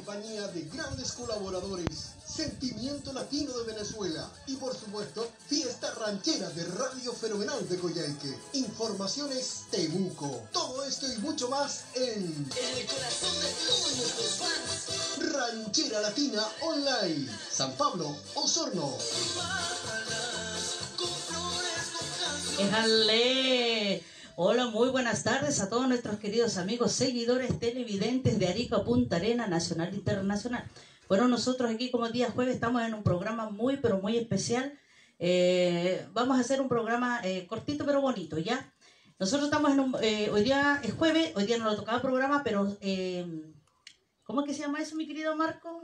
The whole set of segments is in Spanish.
compañía de grandes colaboradores, Sentimiento Latino de Venezuela y por supuesto, Fiesta Ranchera de Radio Fenomenal de Coyhaique. Informaciones Temuco. Todo esto y mucho más en el corazón de todos nuestros fans. Ranchera Latina Online, San Pablo, Osorno. ¡Éjale! Hola, muy buenas tardes a todos nuestros queridos amigos, seguidores, televidentes de Arica, Punta Arena, nacional e internacional. Bueno, nosotros aquí como día jueves estamos en un programa muy, pero muy especial. Vamos a hacer un programa cortito, pero bonito, ¿ya? Nosotros estamos en un... hoy día es jueves, hoy día no lo tocaba programa, pero... ¿cómo es que se llama eso, mi querido Marco?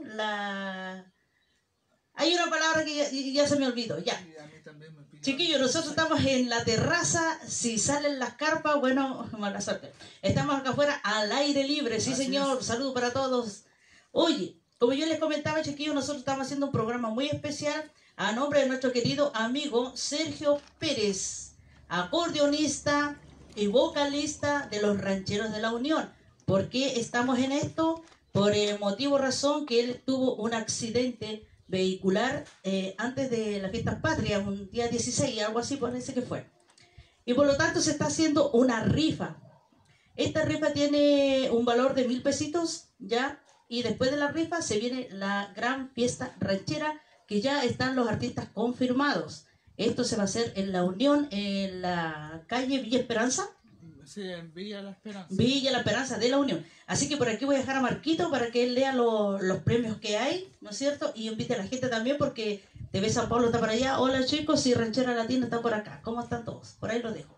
Hay una palabra que ya se me olvidó, ya. Chiquillos, nosotros estamos en la terraza, si salen las carpas, bueno, mala suerte. Estamos acá afuera al aire libre, sí señor, saludos para todos. Oye, como yo les comentaba, chiquillos, nosotros estamos haciendo un programa muy especial a nombre de nuestro querido amigo Sergio Pérez, acordeonista y vocalista de los Rancheros de la Unión. ¿Por qué estamos en esto? Por el motivo razón que él tuvo un accidente vehicular antes de las fiestas patrias, un día 16, algo así parece que fue. Y por lo tanto se está haciendo una rifa. Esta rifa tiene un valor de 1000 pesitos, ¿ya? Y después de la rifa se viene la gran fiesta ranchera, que ya están los artistas confirmados. Esto se va a hacer en La Unión, en la calle Villa Esperanza. Sí, en Villa La Esperanza. Villa La Esperanza de La Unión. Así que por aquí voy a dejar a Marquito para que él lea los premios que hay, ¿no es cierto? Y invite a la gente también porque TV San Pablo está por allá. Hola chicos, y Ranchera Latina está por acá. ¿Cómo están todos? Por ahí los dejo.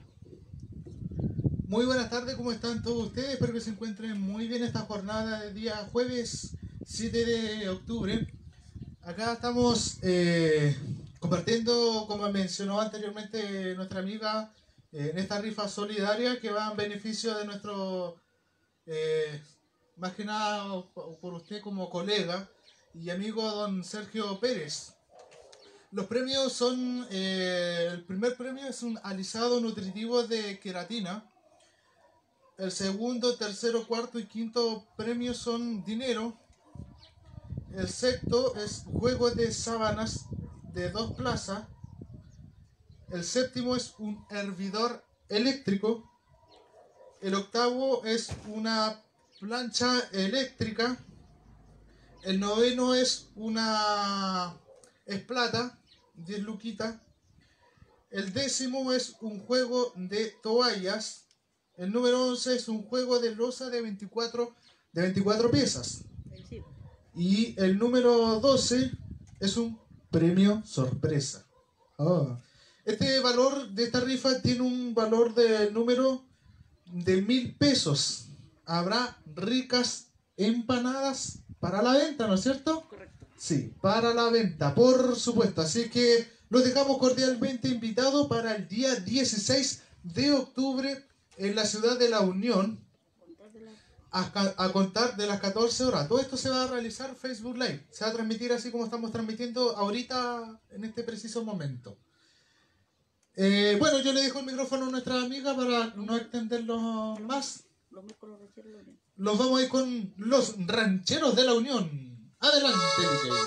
Muy buenas tardes, ¿cómo están todos ustedes? Espero que se encuentren muy bien esta jornada del día jueves 7 de octubre. Acá estamos compartiendo, como mencionó anteriormente nuestra amiga, en esta rifa solidaria que va en beneficio de nuestro, más que nada por usted como colega y amigo don Sergio Pérez. Los premios son, el primer premio es un alisado nutritivo de queratina. El segundo, tercero, cuarto y quinto premio son dinero. El sexto es juego de sábanas de 2 plazas. El séptimo es un hervidor eléctrico. El octavo es una plancha eléctrica. El noveno es plata, 10 luquitas. El décimo es un juego de toallas. El número 11 es un juego de loza de 24 piezas. Y el número 12 es un premio sorpresa. Oh. Este valor de esta rifa tiene un valor de número de 1000 pesos. Habrá ricas empanadas para la venta, ¿no es cierto? Correcto. Sí, para la venta, por supuesto. Así que los dejamos cordialmente invitados para el día 16 de octubre en la ciudad de La Unión, a contar de las 14 horas. Todo esto se va a realizar Facebook Live. Se va a transmitir así como estamos transmitiendo ahorita en este preciso momento. Bueno, yo le dejo el micrófono a nuestra amiga para no extenderlo más. Los vamos a ir con los Rancheros de La Unión. Adelante, DJ.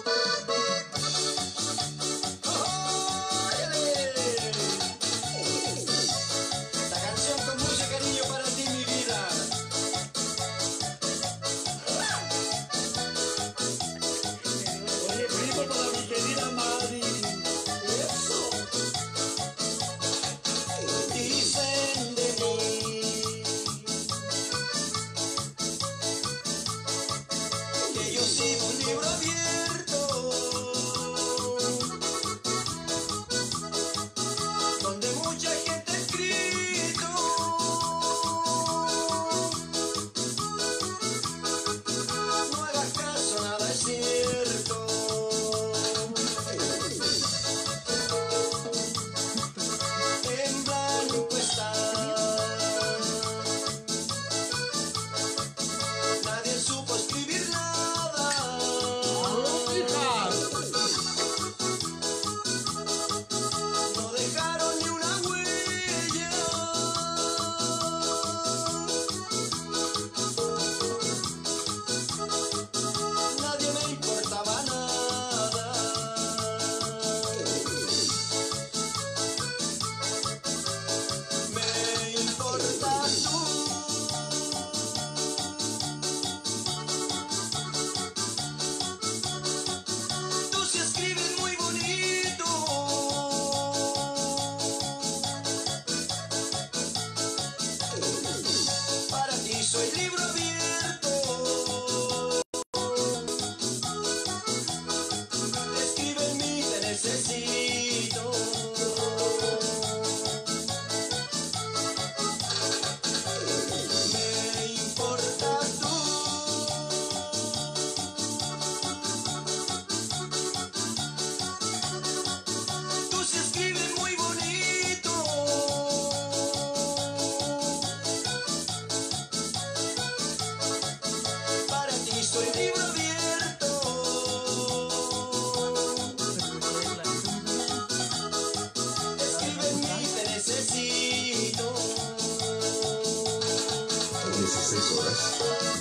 Yo soy un libro abierto.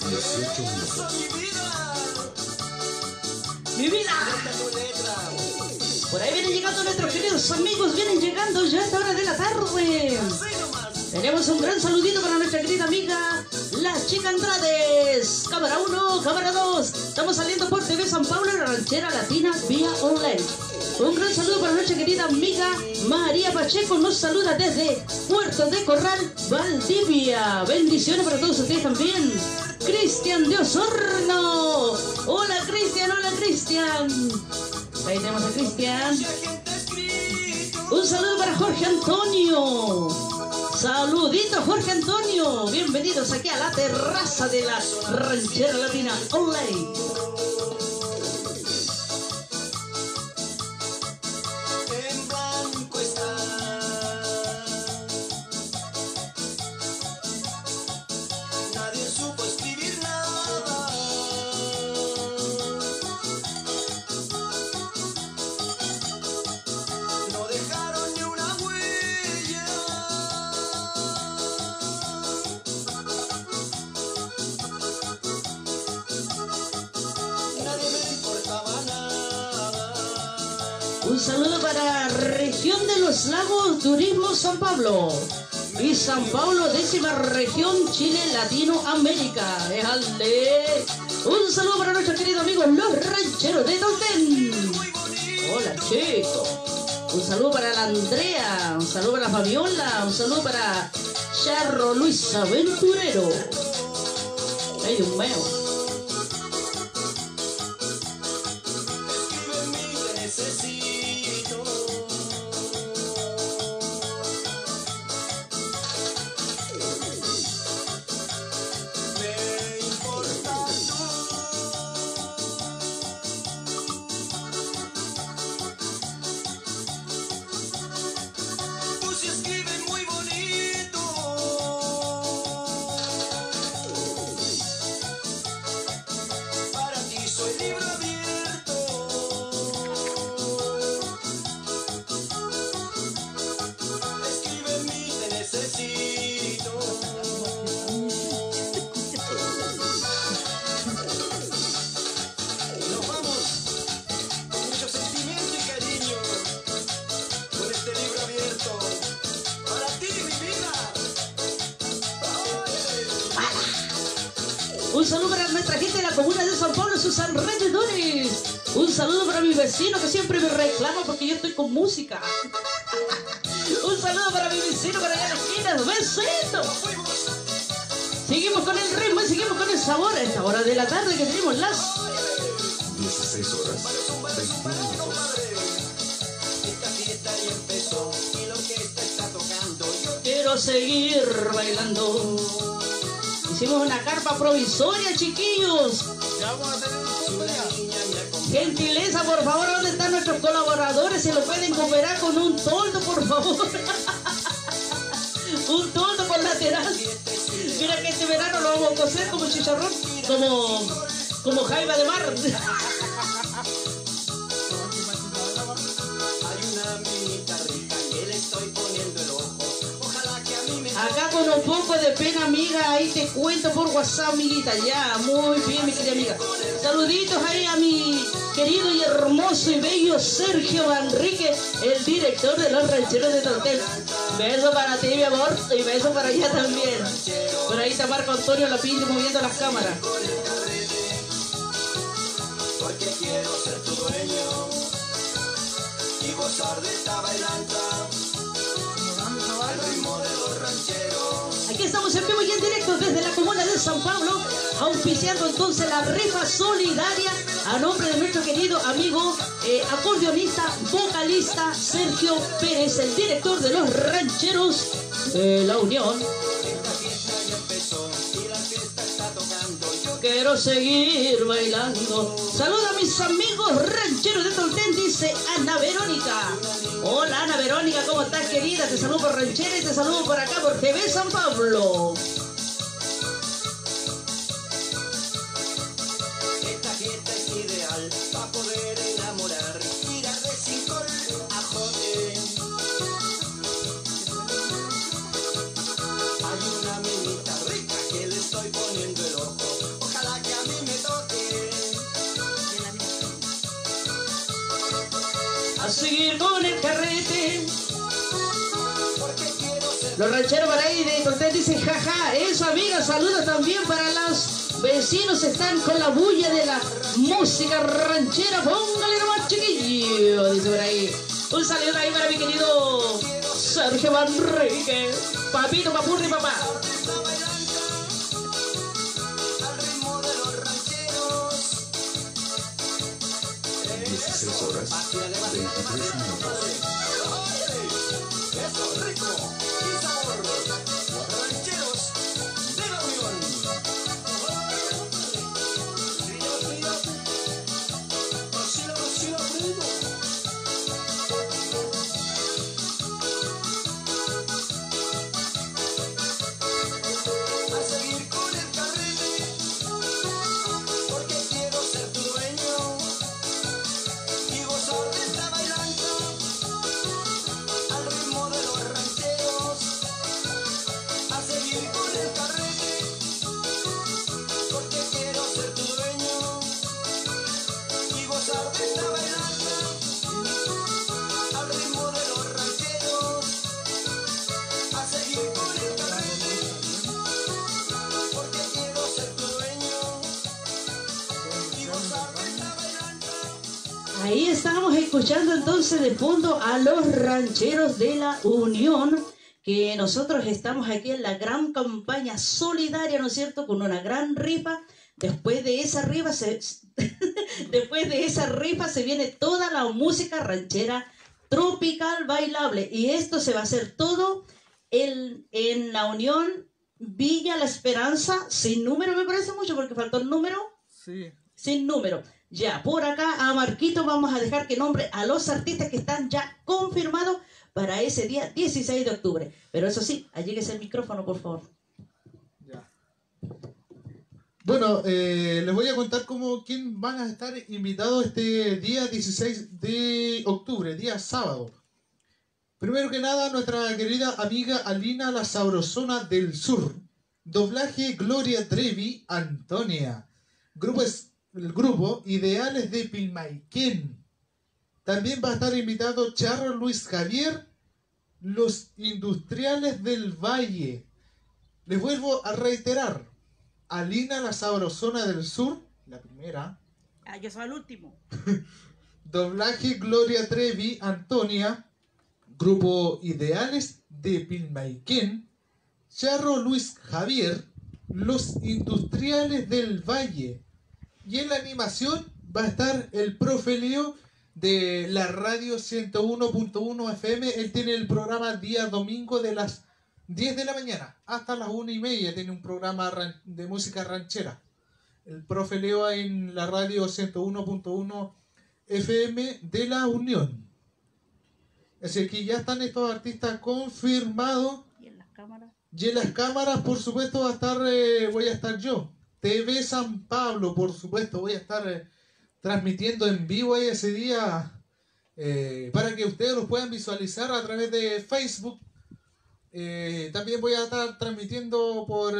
18 minutos. ¡Mi vida! Por ahí vienen llegando nuestros queridos amigos, vienen llegando ya a esta hora de la tarde. Tenemos un gran saludito para nuestra querida amiga, la chica Andrades. Cámara 1, cámara 2. Estamos saliendo por TV San Pablo y la ranchera latina vía online. Un gran saludo para nuestra querida amiga María Pacheco. Nos saluda desde Puerto de Corral, Valdivia. Bendiciones para todos ustedes también. Cristian de Osorno. Hola Cristian, hola Cristian. Ahí tenemos a Cristian. Un saludo para Jorge Antonio. Saludito Jorge Antonio. Bienvenidos aquí a la terraza de la ranchera latina online. En blanco está. Nadie supo escribir nada. No dejaron ni una huella. Nadie me importaba nada. Un saludo para Región de los Lagos, Turismo San Pablo. Y San Pablo, 10ª región, Chile, Latinoamérica. ¡Éjale! Un saludo para nuestros queridos amigos, los rancheros de Tolten. Hola, chicos. Un saludo para la Andrea, un saludo para la Fabiola, un saludo para Charro Luis Aventurero. ¡Ay, Dios mío! Escribe en mí que necesito. Me importas tú. Tú sí escribes muy bonito. Para ti soy libro abierto. Escribe en mí, te necesito. Nos vamos con mucho sentimiento y cariño con este libro abierto. Para ti, mi vida. Un saludo para nuestra gente de la comuna de San Pablo y sus alrededores. Un saludo para mi vecino que siempre me reclama porque yo estoy con música. Un saludo para mi vecino para allá en la esquina. ¡Besito! Seguimos con el ritmo y seguimos con el sabor a esta hora de la tarde que tenemos las 16 horas, 21 minutos. Esta fiesta ya empezó y la orquesta está tocando. Yo quiero seguir bailando. Hicimos una carpa provisoria, chiquillos. Ya vamos a tener una niña me acompaña. Gentileza, por favor, ¿dónde están nuestros colaboradores? Si lo pueden cooperar con un toldo, por favor. Un toldo con lateral. Mira que este verano lo vamos a cocer como chicharrón, como jaiba de mar. Hay una minita rica que le estoy poniendo el ojo. Ojalá que a mí me Acá con un poco de pena, amiga, ahí te cuento por WhatsApp, amiguita. Ya, muy bien, mi querida amiga. Saluditos ahí a mi querido y hermoso y bello Sergio Manrique, el director de los rancheros de Tolten. Beso para ti, mi amor, y beso para allá también. Por ahí está Marco Antonio Lapinto moviendo las cámaras. porque quiero ser tu dueño y gozar de esta bailanta al ritmo de los rancheros. Aquí estamos en vivo y en directo desde la comuna de San Pablo, auspiciando entonces la rifa solidaria a nombre de nuestro querido amigo acordeonista, vocalista Sergio Pérez, el director de los rancheros de la Unión. Esta fiesta ya empezó y la fiesta está tocando. Yo Quiero seguir bailando. Saluda a mis amigos rancheros de Tolten, dice Ana Verónica. Hola Ana Verónica, ¿cómo estás, querida? Te saludo por ranchera y te saludo por acá por TV San Pablo. esta fiesta es ideal para poder enamorar, tirar de cinco a jote. Hay una minita rica que le estoy poniendo el ojo. a seguir con el carrete. Los rancheros para ahí de Cortés dicen jaja, eso amiga, saludos también para los vecinos, están con la bulla de la música ranchera, póngale nomás chiquillo, dice por ahí. Un saludo ahí para mi querido Sergio Manrique, papito, papurri, papá. 16 horas, 23 minutos. Eso, rico y sabor. Los rancheros de la Unión. A seguir con el carrete, porque quiero ser tu dueño y gozar de esta bailanta al ritmo de los rancheros. A seguir con el carrete, porque quiero ser tu dueño y gozar de esta bailanta al ritmo de los rancheros. A seguir con el carrete, porque quiero ser tu dueño y gozar de esta bailanta. Ahí estábamos escuchando entonces de fondo a los rancheros de la Unión, que nosotros estamos aquí en la gran campaña solidaria, ¿no es cierto?, con una gran rifa. Después de esa rifa se viene toda la música ranchera tropical bailable, y esto se va a hacer todo en la Unión Villa La Esperanza, sin número, me parece mucho porque faltó el número. Sí. Sin número. Ya, por acá a Marquito vamos a dejar que nombre a los artistas que están ya confirmados para ese día 16 de octubre. Pero eso sí, alléguese el micrófono, por favor. Ya. Bueno, les voy a contar quién van a estar invitados este día 16 de octubre, día sábado. Primero que nada, nuestra querida amiga Alina La Sabrosona del Sur. Doblaje Gloria Trevi, Antonia. El grupo Ideales de Pilmaiquén. También va a estar invitado Charro Luis Javier, Los Industriales del Valle. Les vuelvo a reiterar, Alina La Sabrosona del Sur, la primera. Ah, yo soy el último. Doblaje Gloria Trevi, Antonia. Grupo Ideales de Pilmaiquén, Charro Luis Javier, Los Industriales del Valle. Y en la animación va a estar el profe Leo de la radio 101.1 FM. Él tiene el programa día domingo de las 10 de la mañana hasta las 1:30. Tiene un programa de música ranchera. El profe Leo en la radio 101.1 FM de la Unión. Así que ya están estos artistas confirmados. ¿Y en las cámaras? Y en las cámaras, por supuesto, voy a estar yo. TV San Pablo, por supuesto, voy a estar transmitiendo en vivo ahí ese día para que ustedes los puedan visualizar a través de Facebook. También voy a estar transmitiendo por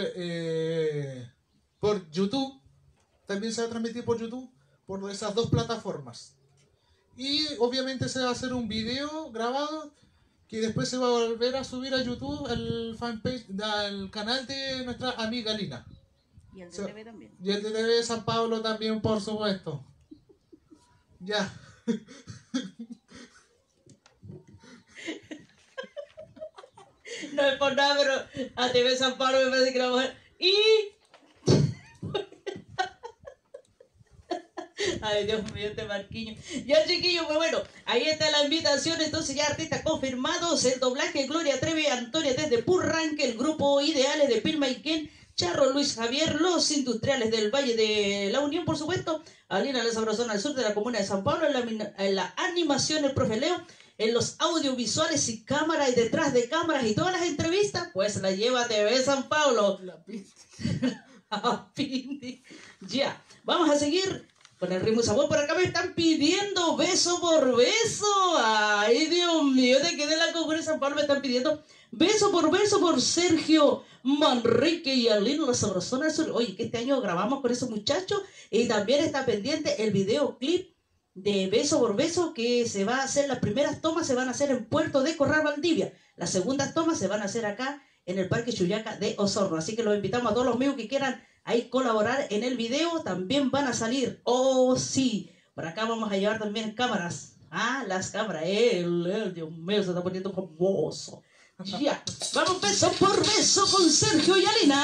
YouTube. También se va a transmitir por YouTube, por esas dos plataformas. Y obviamente se va a hacer un video grabado que después se va a volver a subir a YouTube, al fanpage, al canal de nuestra amiga Lina. Y el de TV también. Y el de TV San Pablo también, por supuesto. Ya. No es por nada, pero a TV San Pablo me parece que la mujer... Y... Ay, Dios mío, este Marquiño. Ya, chiquillos, pues bueno, ahí está la invitación. Entonces ya artistas confirmados. El doblaje Gloria Trevi, Antonia desde Purranque, el grupo Ideales de Pilmaiquén, Charro Luis Javier, Los Industriales del Valle de la Unión, por supuesto, Alina La Sabrosona al sur de la comuna de San Pablo, en la animación el profe Leo, en los audiovisuales y cámaras y detrás de cámaras y todas las entrevistas, pues la lleva TV San Pablo. La pista. Ya, vamos a seguir con el ritmo y sabor. Por acá me están pidiendo beso por beso. Ay, Dios mío, de que de la comuna de San Pablo me están pidiendo beso por Sergio Manrique y Alina La Sabrosona del Sur. Oye, que este año grabamos con esos muchachos y también está pendiente el videoclip de Beso por Beso, que se va a hacer, las primeras tomas se van a hacer en Puerto de Corral, Valdivia. Las segundas tomas se van a hacer acá en el Parque Chuyaca de Osorno. Así que los invitamos a todos los amigos que quieran ahí colaborar en el video. También van a salir. Oh, sí. Por acá vamos a llevar también cámaras. Ah, las cámaras. Dios mío, se está poniendo famoso. Ya. Vamos beso por beso con Sergio y Alina.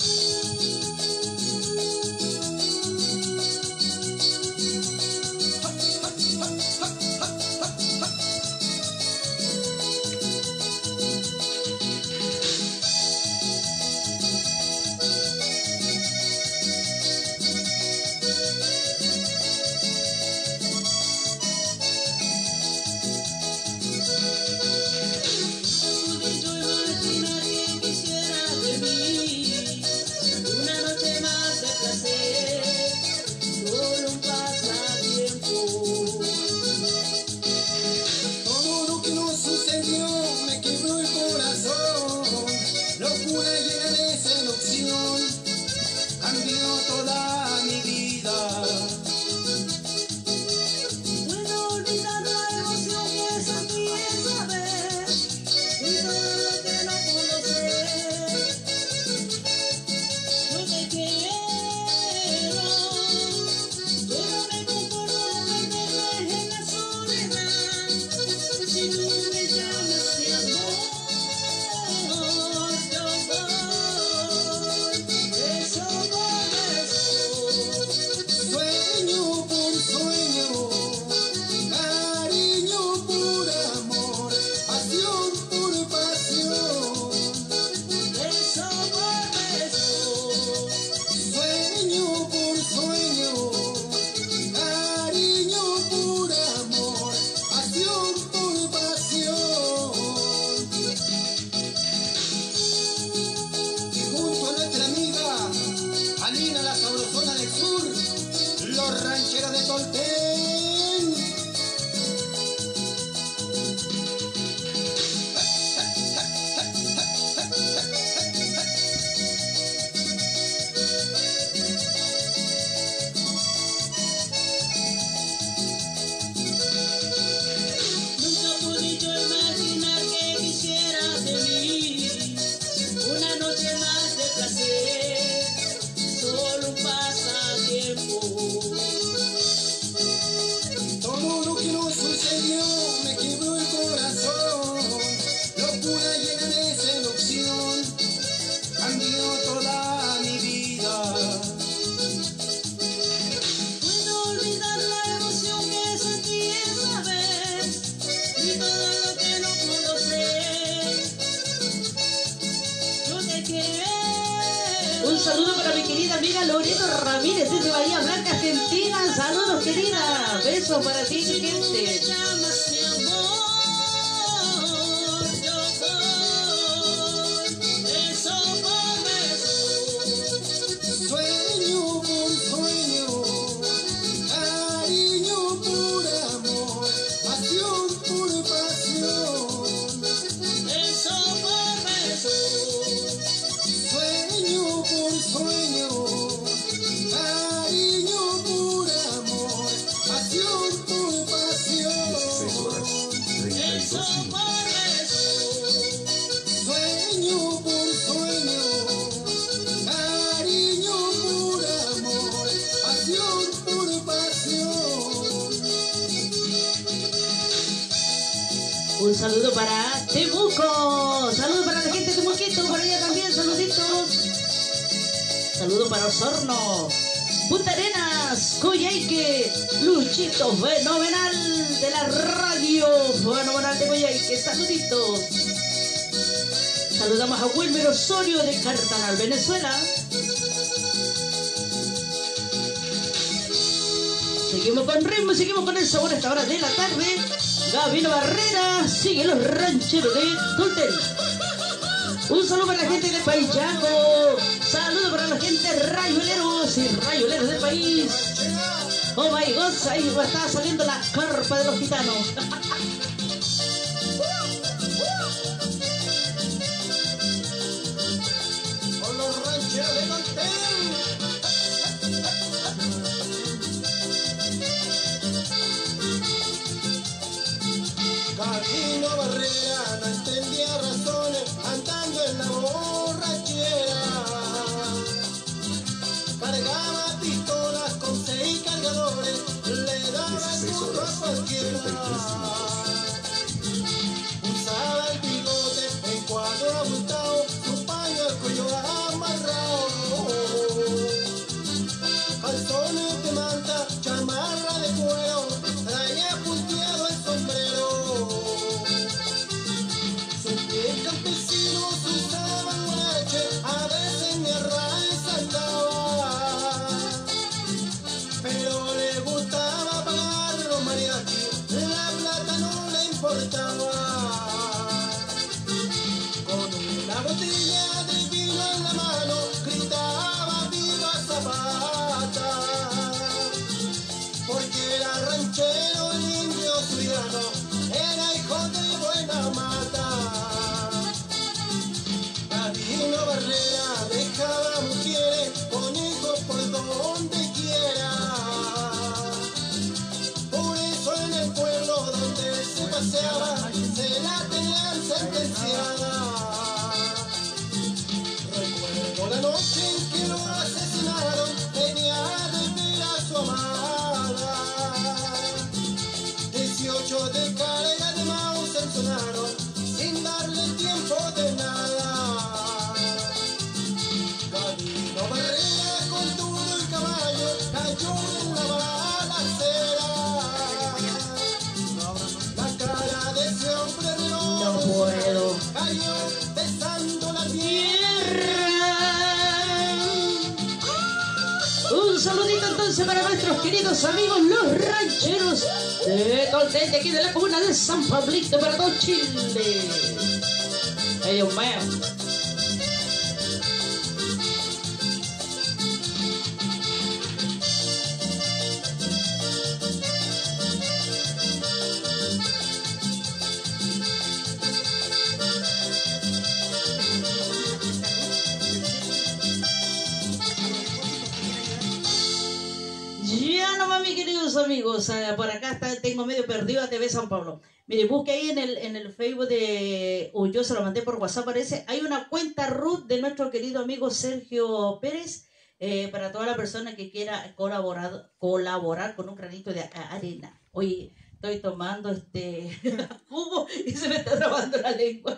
Un saludo para mi querida amiga Loreto Ramírez desde Bahía Blanca, Argentina. Saludos, querida. Besos para ti, mi gente. Un saludo para Temuco. Saludo para la gente de Temuquito. Por allá también, saluditos. Saludo para Osorno, Punta Arenas, Coyhaique, Luchito fenomenal de la radio fenomenal de Coyhaique. Saluditos. Saludamos a Wilmer Osorio de Cartagal, Venezuela. Seguimos con ritmo, seguimos con el sabor a esta hora de la tarde. Gabino Barrera, sigue los rancheros de Tulten. Un saludo para la gente de Payaco. Saludo para la gente de rayueleros y rayueleros del país. Oh my God, ahí está saliendo la carpa de los gitanos. Con los rancheros de Tulten. nuestros queridos amigos los rancheros de Tolten, de aquí de la comuna de San Pablito, para todo Chile. ¡Ay, Dios mío! Ya nomás, mis queridos amigos, por acá tengo medio perdido a TV San Pablo. Mire, busque ahí en el Facebook de, o yo se lo mandé por WhatsApp, parece, hay una cuenta root de nuestro querido amigo Sergio Pérez, para toda la persona que quiera colaborar con un granito de arena. Oye, estoy tomando jugo y se me está trabando la lengua.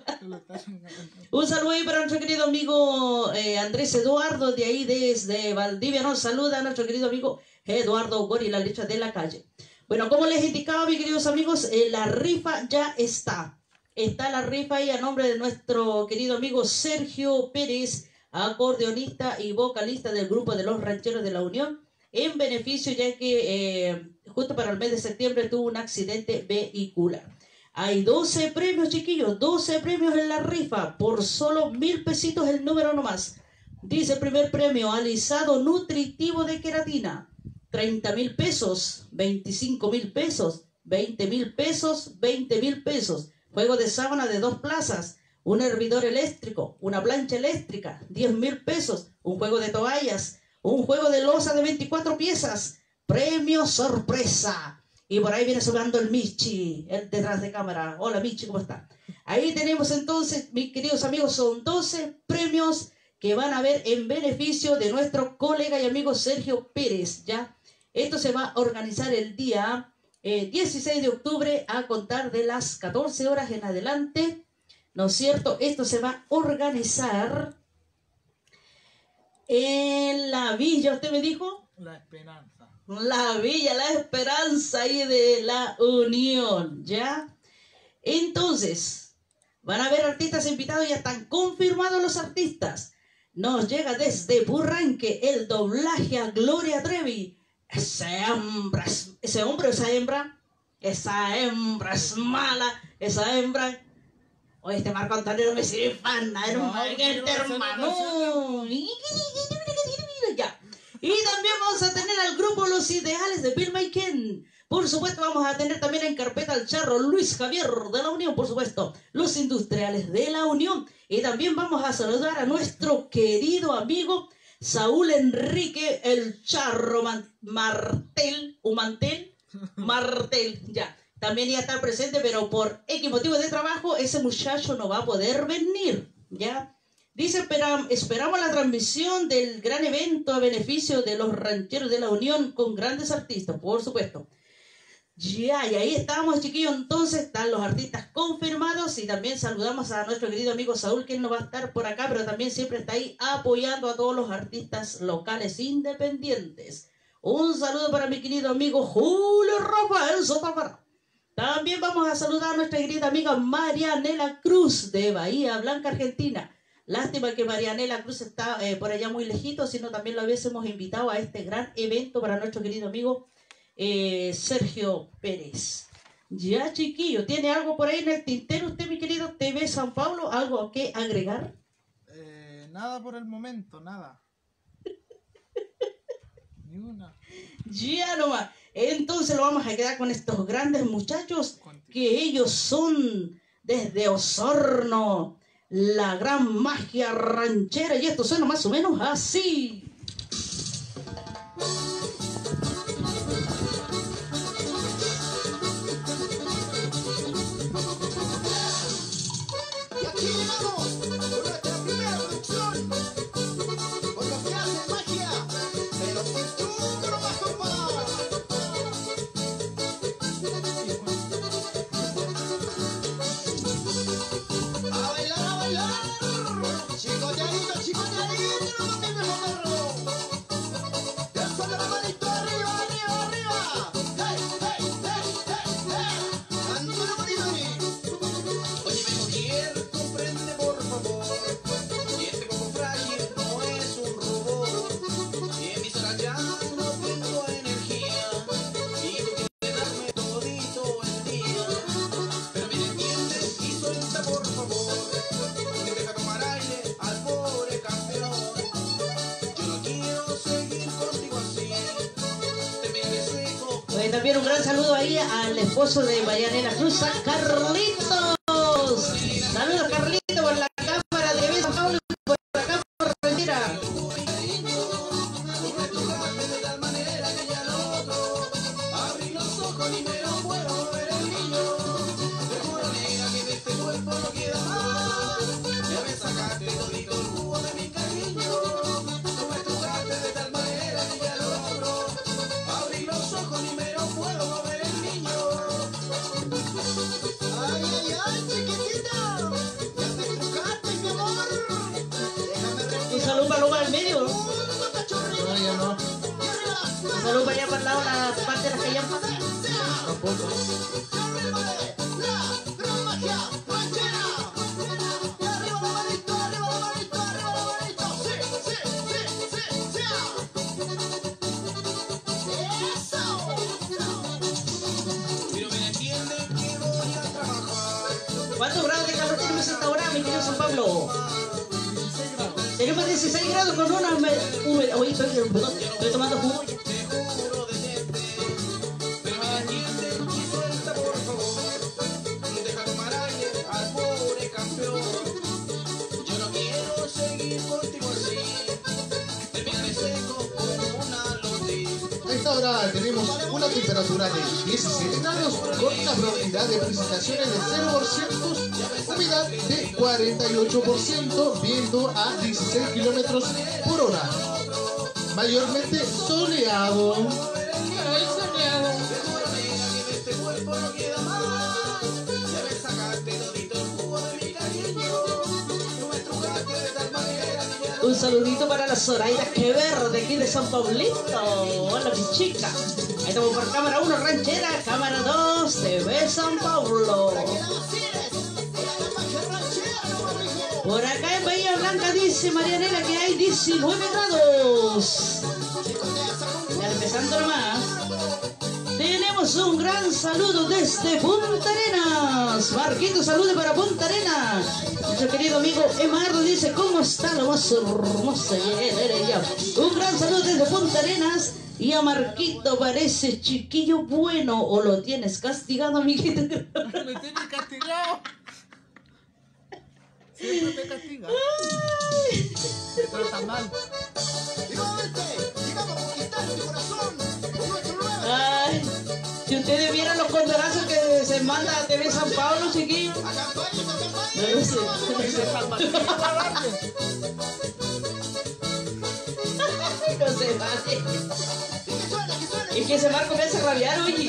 Un saludo ahí para nuestro querido amigo Andrés Eduardo, de ahí desde Valdivia. Nos saluda a nuestro querido amigo Eduardo Gori, la leche de la calle. Bueno, como les indicaba, mis queridos amigos, la rifa ya está. Está la rifa ahí a nombre de nuestro querido amigo Sergio Pérez, acordeonista y vocalista del grupo de los Rancheros de la Unión, en beneficio ya que justo para el mes de septiembre tuvo un accidente vehicular. Hay 12 premios, chiquillos, 12 premios en la rifa, por solo 1,000 pesitos el número nomás. Dice el primer premio, alisado nutritivo de queratina, 30,000 pesos, 25,000 pesos, 20,000 pesos, 20,000 pesos. Juego de sábana de 2 plazas, un hervidor eléctrico, una plancha eléctrica, 10,000 pesos, un juego de toallas, un juego de loza de 24 piezas, premio sorpresa. Y por ahí viene sonando el Michi, el detrás de cámara. Hola Michi, ¿cómo está? Ahí tenemos entonces, mis queridos amigos, son 12 premios que van a ver en beneficio de nuestro colega y amigo Sergio Pérez, ¿ya? Esto se va a organizar el día 16 de octubre a contar de las 14 horas en adelante, ¿no es cierto? Esto se va a organizar en la villa, ¿usted me dijo? La Esperanza. La Villa La Esperanza ahí de la Unión, ¿ya? Entonces, van a haber artistas invitados, ya están confirmados los artistas. Nos llega desde Burranque el doblaje a Gloria Trevi. Ese hombre o esa hembra es mala, esa hembra. Oye, este Marco Antonio no me sirve para nada, hermano. Ya. Y también vamos a tener al grupo Los Ideales de Bill Ken. Por supuesto, vamos a tener también en carpeta al charro Luis Javier de la Unión, por supuesto, Los Industriales de la Unión. Y también vamos a saludar a nuestro querido amigo Saúl Enrique, el charro Martel, ya. También iba a estar presente, pero por X motivo de trabajo, ese muchacho no va a poder venir, ¿ya? Dice, esperamos la transmisión del gran evento a beneficio de los Rancheros de la Unión con grandes artistas, por supuesto. Ya, y ahí estamos, chiquillos. Entonces están los artistas confirmados y también saludamos a nuestro querido amigo Saúl, que no va a estar por acá, pero también siempre está ahí apoyando a todos los artistas locales independientes. Un saludo para mi querido amigo Julio Rafael Sotafara. También vamos a saludar a nuestra querida amiga Marianela Cruz de Bahía Blanca, Argentina. Lástima que Marianela Cruz está por allá muy lejito, sino también lo hubiésemos invitado a este gran evento para nuestro querido amigo Sergio Pérez. Ya, chiquillo, ¿tiene algo por ahí en el tintero usted, mi querido TV San Pablo? ¿Algo que agregar? Nada por el momento, nada. Ni una. Ya nomás. Entonces lo vamos a quedar con estos grandes muchachos, que ellos son desde Osorno, la gran magia ranchera, y esto suena más o menos así. Y aquí llegamos con nuestra primera producción, con los que hacen magia, pero sin tú no vas a comparar. A bailar, a bailar, chicoteadito, chicoteadito, no te me moverlo. Eso de la También un gran saludo ahí al esposo de Marianela Cruz, a Carlitos. Saludos, Carlitos, por la cámara de San Pablo y por la cámara Rivera. Un saludo para Loma del Medio. No, ya no. Un saludo para allá para el lado, la parte de las callampas. Tampoco. ¿Cuántos grados de calor tenemos esta hora, mi querido San Pablo? Tenemos 16 grados con una humedad. Oye, estoy tomando jugo. A esta hora tenemos una temperatura de 17 grados con una probabilidad de precipitaciones de 0%, humedad de 48%, viento a 16 kilómetros por hora. Mayormente soleado. Ay, soleado. Un saludito para la Zoraida Quever de aquí de San Pablito. Hola, mi chica. Ahí estamos por cámara 1 ranchera, cámara 2 TV San Pablo. Por acá en Bahía Blanca dice Marianela que hay 19 grados. Ya empezando nomás. Tenemos un gran saludo desde Punta Arenas. Marquito, saludos para Punta Arenas. Nuestro querido amigo Emardo dice, ¿cómo está la más hermosa? Un gran saludo desde Punta Arenas. Y a Marquito parece chiquillo bueno. ¿O lo tienes castigado, amiguito? Me tienes castigado. Siempre me castiga. Me trata mal. Ay, si ustedes vieran los condorazos que se manda a TV San Pablo, chiquillos. No lo sé. No se vale. Es que ese Marco me hace rabiar, oye.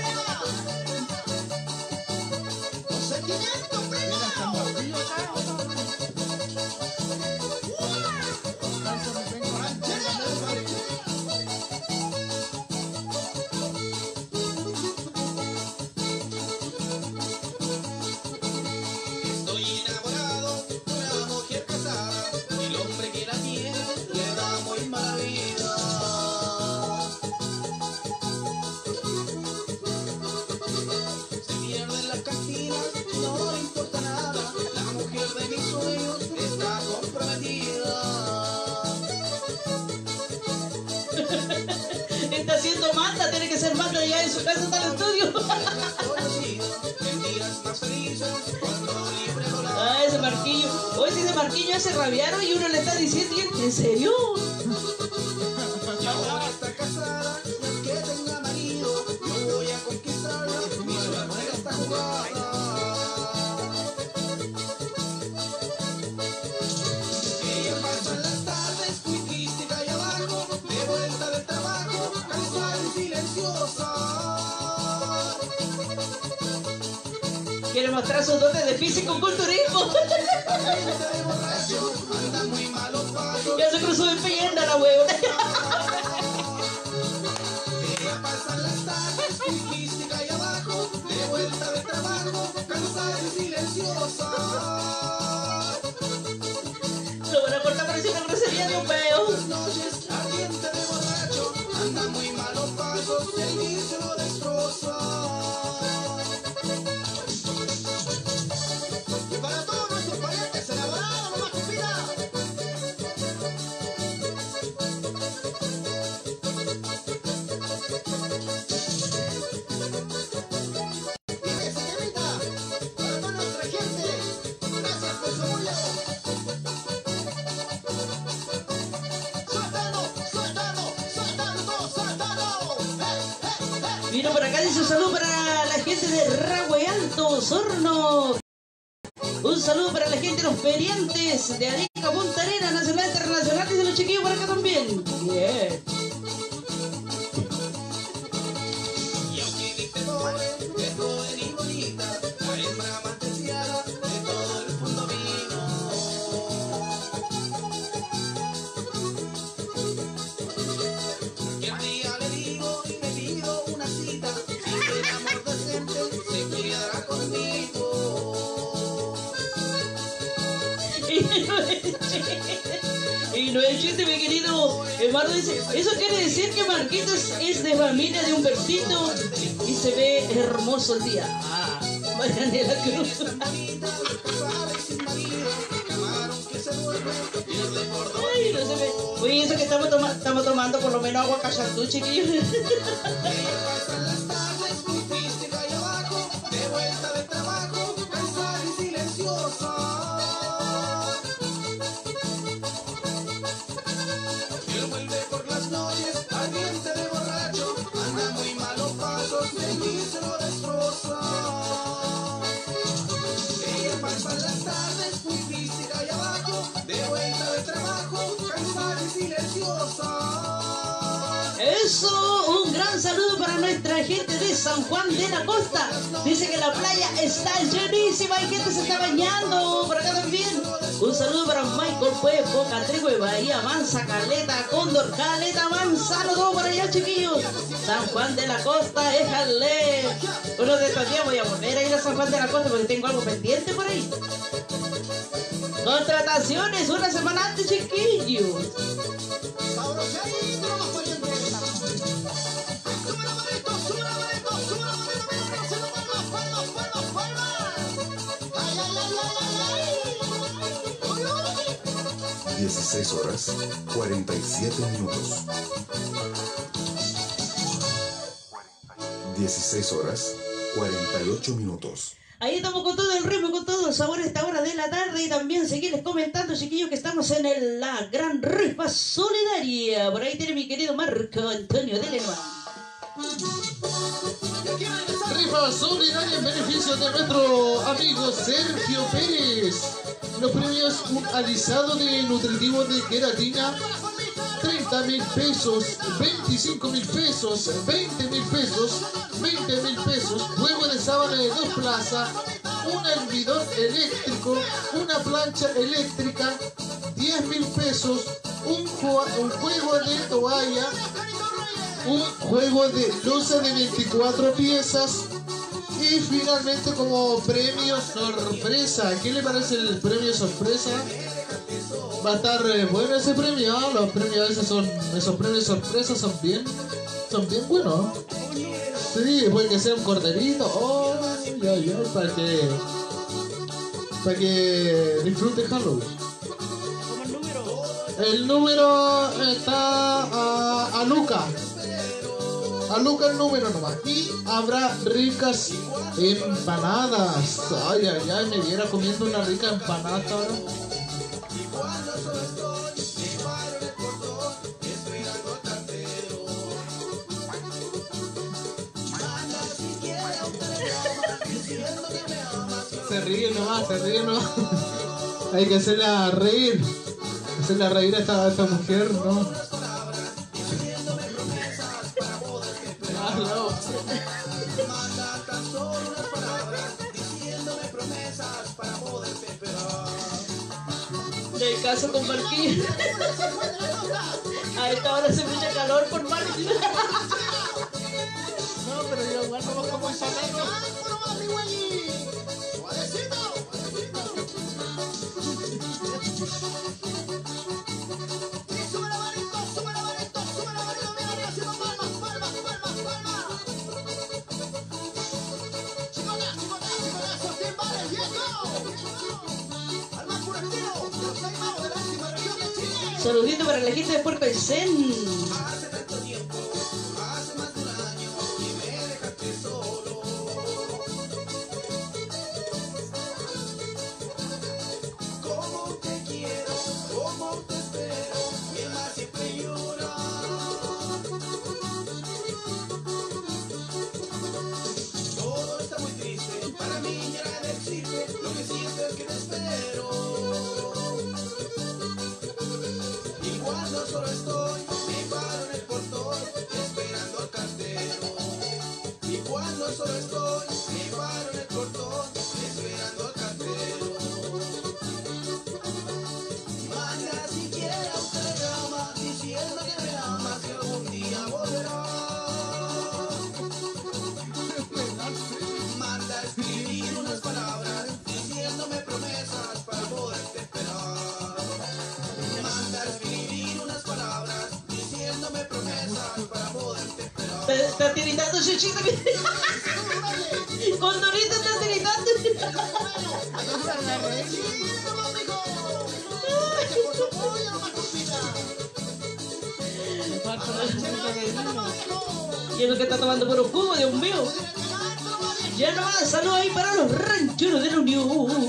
Estoy enamorado de una mujer casada y el hombre que la tiene le da muy mala vida. Se pierde en las cantinas, no le importa nada. La mujer de mis sueños está comprometida. Está haciendo manda, tiene que ser manda ya en su casa, está el estudio. En días más felices, cuando libre volar. Ah, ese Marquillo. Hoy si ese Marquillo hace rabiar y uno le está diciendo, ¿en serio? Y ahora está casada, y aunque tenga marido, yo voy a conquistarla, mi suerte está jugada. Ella pasa las tardes muy triste y allá abajo, de vuelta del trabajo, cansada y silenciosa. Quiere mostrar sus dotes de físico-culturismo. Gente de borracho, anda muy malos pasos. Ya se cruzó en peyenda la huevona. Ella pasa las tardes muy triste y allá abajo, de vuelta del trabajo, cansada y silenciosa. Lo van a cortar para decir una grosería de un peo. Noches ardiente de borracho, anda muy malos pasos, el vicio lo destroza. Y para todos nuestros parientes enamorados, nomás compita. Vino por acá, dice un saludo para la gente de Rahue Alto, Osorno. Un saludo para la gente de los feriantes de Arica, Punta Arenas, nacional, internacional y de los chiquillos por acá también. Bien. Y no es chiste, mi querido hermano, dice, eso quiere decir que Marquitos es de familia de Humbertito y se ve hermoso el día. Ah, Marianela Cruz. Ay, no se ve. Oye, eso que estamos tomando por lo menos agua cachantú, chiquillos. Eso, un gran saludo para nuestra gente de San Juan de la Costa. Dice que la playa está llenísima y gente se está bañando por acá también. Un saludo para Michael Pueblo, Boca Trigo, Bahía Mansa, Caleta, Cóndor, Caleta, Manzano, todo por allá, chiquillos. San Juan de la Costa, déjale. Uno de estos días voy a volver a ir a San Juan de la Costa porque tengo algo pendiente por ahí. Contrataciones una semana antes, chiquillos. horas 47 minutos. 16 horas 48 minutos. Ahí estamos con todo el ritmo, con todo el sabor a esta hora de la tarde y también seguirles comentando, chiquillos, que estamos en la gran rifa solidaria. Por ahí tiene mi querido Marco Antonio de Lenoir. Rifa solidaria en beneficio de nuestro amigo Sergio Pérez. Los premios: un alisado de nutritivo de queratina, 30.000 pesos, 25.000 pesos, 20.000 pesos, 20.000 pesos, juego de sábana de 2 plazas, un hervidor eléctrico, una plancha eléctrica, 10.000 pesos, un juego de toalla, un juego de loza de 24 piezas y finalmente como premio sorpresa. ¿Qué le parece el premio sorpresa? Va a estar bueno ese premio, ¿eh? Los premios a veces son, esos premios sorpresa son bien buenos. Sí, puede que sea un corderito, para que disfrute Halloween. El número está a Luca. A Luca el número nomás. Y habrá ricas empanadas. Ay, ay, ay, me viera comiendo una rica empanada ahora. Se ríe nomás. Hay que hacerla reír. Hacerla reír a esta mujer, ¿no? Del caso con Marquín. A esta hora se me echa calor por Marquín. No, pero yo igual no como ensalada. Saludito para la gente de Puerto Aysén. no solo estoy, me paro en el portón, esperando al cartero. Manda siquiera un telegrama diciendo que me amas, que algún día volverás. Manda escribir unas palabras diciéndome promesas para poderte esperar. Manda escribir unas palabras diciéndome promesas para poderte esperar. Está tiritando Chuchito. Con Dorito está tiritando. Y es lo que está tomando puro jugo, Dios mío. Ya nomás, saludos ahí para los rancheros de la Unión.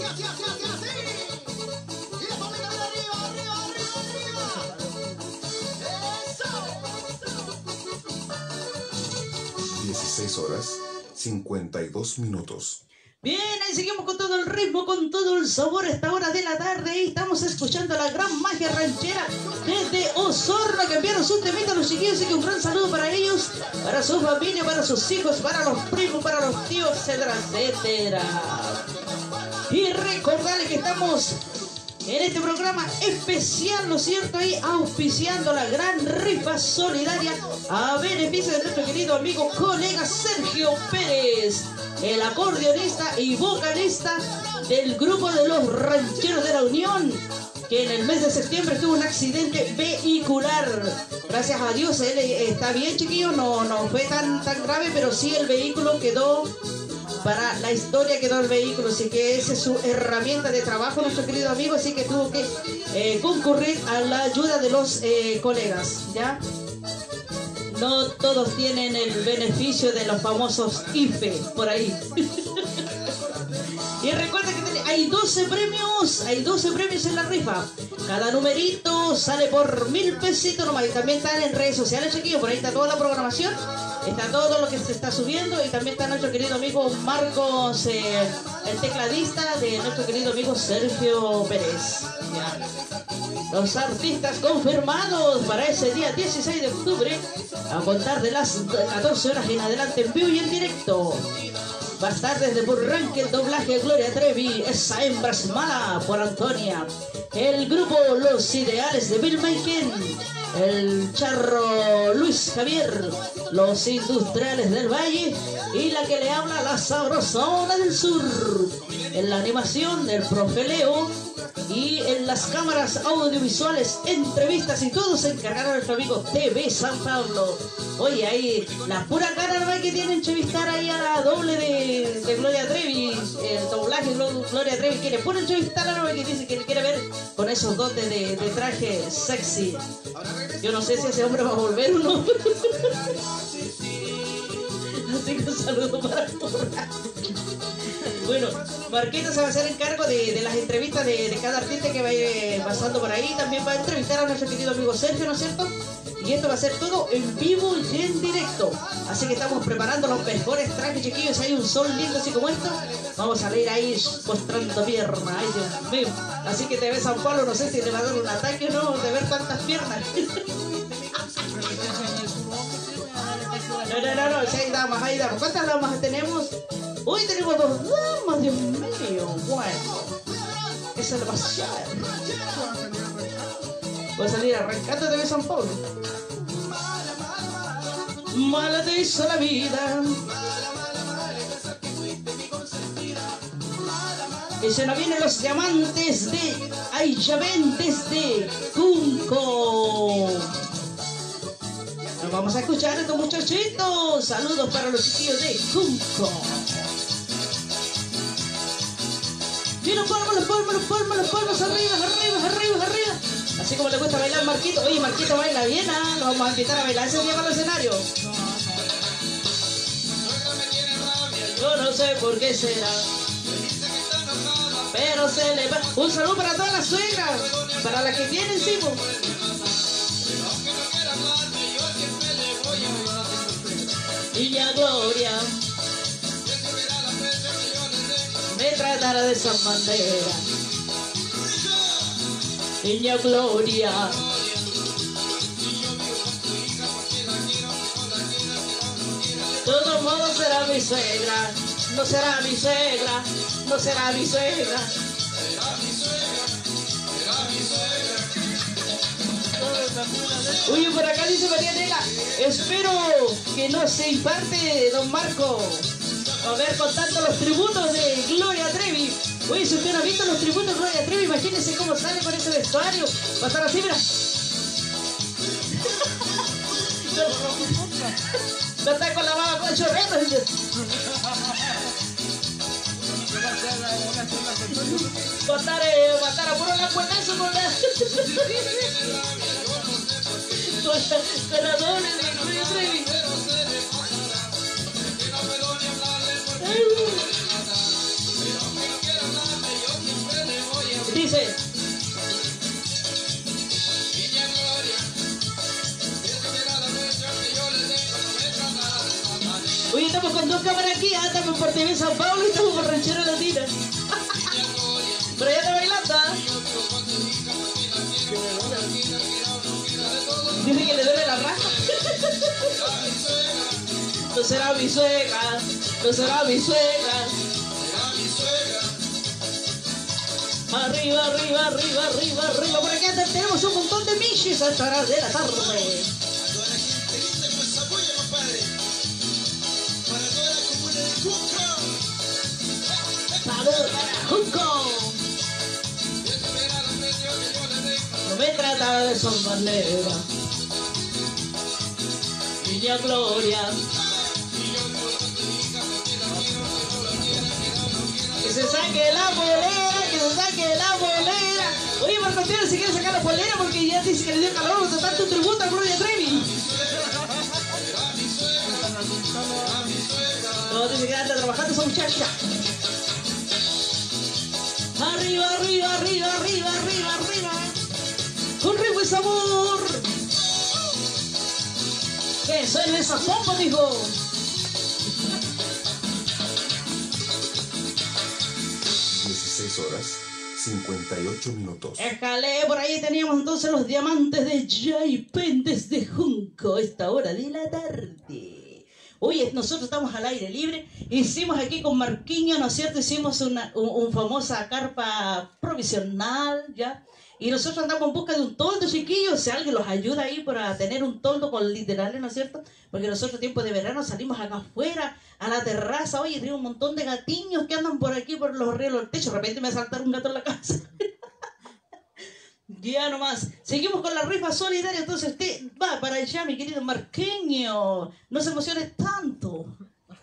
16 horas 52 minutos. Bien, ahí seguimos con todo el ritmo, con todo el sabor a esta hora de la tarde. Y estamos escuchando la gran magia ranchera desde Osorno, que enviaron sus temitas a los chiquillos. Así que un gran saludo para ellos, para su familia, para sus hijos, para los primos, para los tíos, etcétera, etcétera. Y recordarles que estamos en este programa especial, ¿no es cierto? Ahí auspiciando la gran rifa solidaria a beneficio de nuestro querido amigo, colega Sergio Pérez, el acordeonista y vocalista del grupo de los Rancheros de la Unión, que en el mes de septiembre tuvo un accidente vehicular. Gracias a Dios él está bien, chiquillo, no fue tan grave, pero sí el vehículo quedó, para la historia quedó el vehículo, así que esa es su herramienta de trabajo, nuestro querido amigo, así que tuvo que concurrir a la ayuda de los colegas, ¿ya? No todos tienen el beneficio de los famosos IFE por ahí. Y recuerda que hay 12 premios en la rifa. Cada numerito sale por 1000 pesitos nomás. Y también están en redes sociales, chiquillos. Por ahí está toda la programación. Está todo lo que se está subiendo. Y también está nuestro querido amigo Marcos, el tecladista de nuestro querido amigo Sergio Pérez. Ya. Los artistas confirmados para ese día 16 de octubre, a contar de las 14 horas en adelante, en vivo y en directo. Va a estar desde Burranque el doblaje Gloria Trevi, Esa hembra es mala, por Antonia. El grupo Los Ideales de Bill Maiken, el charro Luis Javier, Los Industriales del Valle y la que le habla, la Sabrosona del Sur. En la animación del profe Leo y en las cámaras audiovisuales, entrevistas y todo se encargaron nuestro amigo TV San Pablo. Oye, ahí la pura cara que tiene entrevistar ahí a la doble de Gloria Trevi, el doblaje Gloria Trevi, quiere pura entrevistar a la que dice que le quiere ver con esos dotes de traje sexy. Yo no sé si ese hombre va a volver o no. Así que un saludo para Porra. Bueno, Marquito se va a hacer encargo de las entrevistas de cada artista que va a ir pasando por ahí. También va a entrevistar a nuestro querido amigo Sergio, ¿no es cierto? Y esto va a ser todo en vivo y en directo. Así que estamos preparando los mejores trajes, chiquillos. Hay un sol lindo así como esto. Vamos a ir ahí mostrando piernas. Ay, Dios mío. Así que TV San Pablo, no sé si le va a dar un ataque o no de ver tantas piernas. No, si hay damas, hay damas. ¿Cuántas damas tenemos? Hoy tenemos 2 damas, Dios mío. Bueno, eso es demasiado. Voy a salir arrancando de San Pablo. Mala te hizo la vida. Y se nos vienen los diamantes de Ayavén desde Cunco. Nos vamos a escuchar a estos muchachitos. Saludos para los chiquillos de Cunco. Y los palmos, arriba. Así como le gusta bailar Marquito. Oye, Marquito baila bien, ¿ah? Lo vamos a invitar a bailar ese día para el escenario. Yo no sé por qué será, pero se le va. Un saludo para todas las suegras, para las que tienen, sí, po. Niña Gloria me tratará de esa manera. Niña Gloria, todos modos será mi suegra, no será mi suegra, no será mi suegra. Oye, por acá dice María Nela, espero que no se imparte, don Marco. A ver, contando los tributos de Gloria Trevi. Oye, si usted no ha visto los tributos de Gloria Trevi, imagínense cómo sale con ese vestuario. Va a estar así, mira. No está con la baba con chorretos. Va a estar a puro lambuetazo con la... con la doble de Gloria Trevi. Dice, oye, estamos con dos cámaras aquí, estamos por TV San Paulo y estamos por Ranchera Latina. Pero ya está bailando, ¿eh? Dice que le duele la raja. No será mi suegra, no será mi suegra. Arriba, arriba, arriba, arriba, arriba. Por aquí tenemos un montón de michis a esta hora de la tarde. ¡Salud para Junco! No me trata de sombernera, Niña Gloria. Que se saque la bolera, que se saque la bolera. Oye, Marco, si quiere sacar la bolera porque ya dice que le dio calor de tanto tributo a Gloria Trevi. No, dice que anda trabajando esa muchacha. Arriba, arriba, arriba, arriba, arriba, arriba. Con ritmo y sabor. Que suene esa pompa, dijo. Horas 58 minutos. Éjale, por ahí teníamos entonces los diamantes de Yaipen desde Junco, esta hora de la tarde. Oye, nosotros estamos al aire libre, hicimos aquí con Marquiño, ¿no es cierto? Hicimos una famosa carpa provisional, ¿ya? Y nosotros andamos en busca de un toldo, chiquillos, si alguien los ayuda ahí para tener un toldo con literales, ¿no es cierto? Porque nosotros tiempo de verano salimos acá afuera, a la terraza, oye, tengo un montón de gatiños que andan por aquí, por los arreglos del techo, de repente me va a saltar un gato en la casa. Ya nomás, seguimos con la rifa solidaria, entonces usted va para allá, mi querido Marqueño, no se emocione tanto.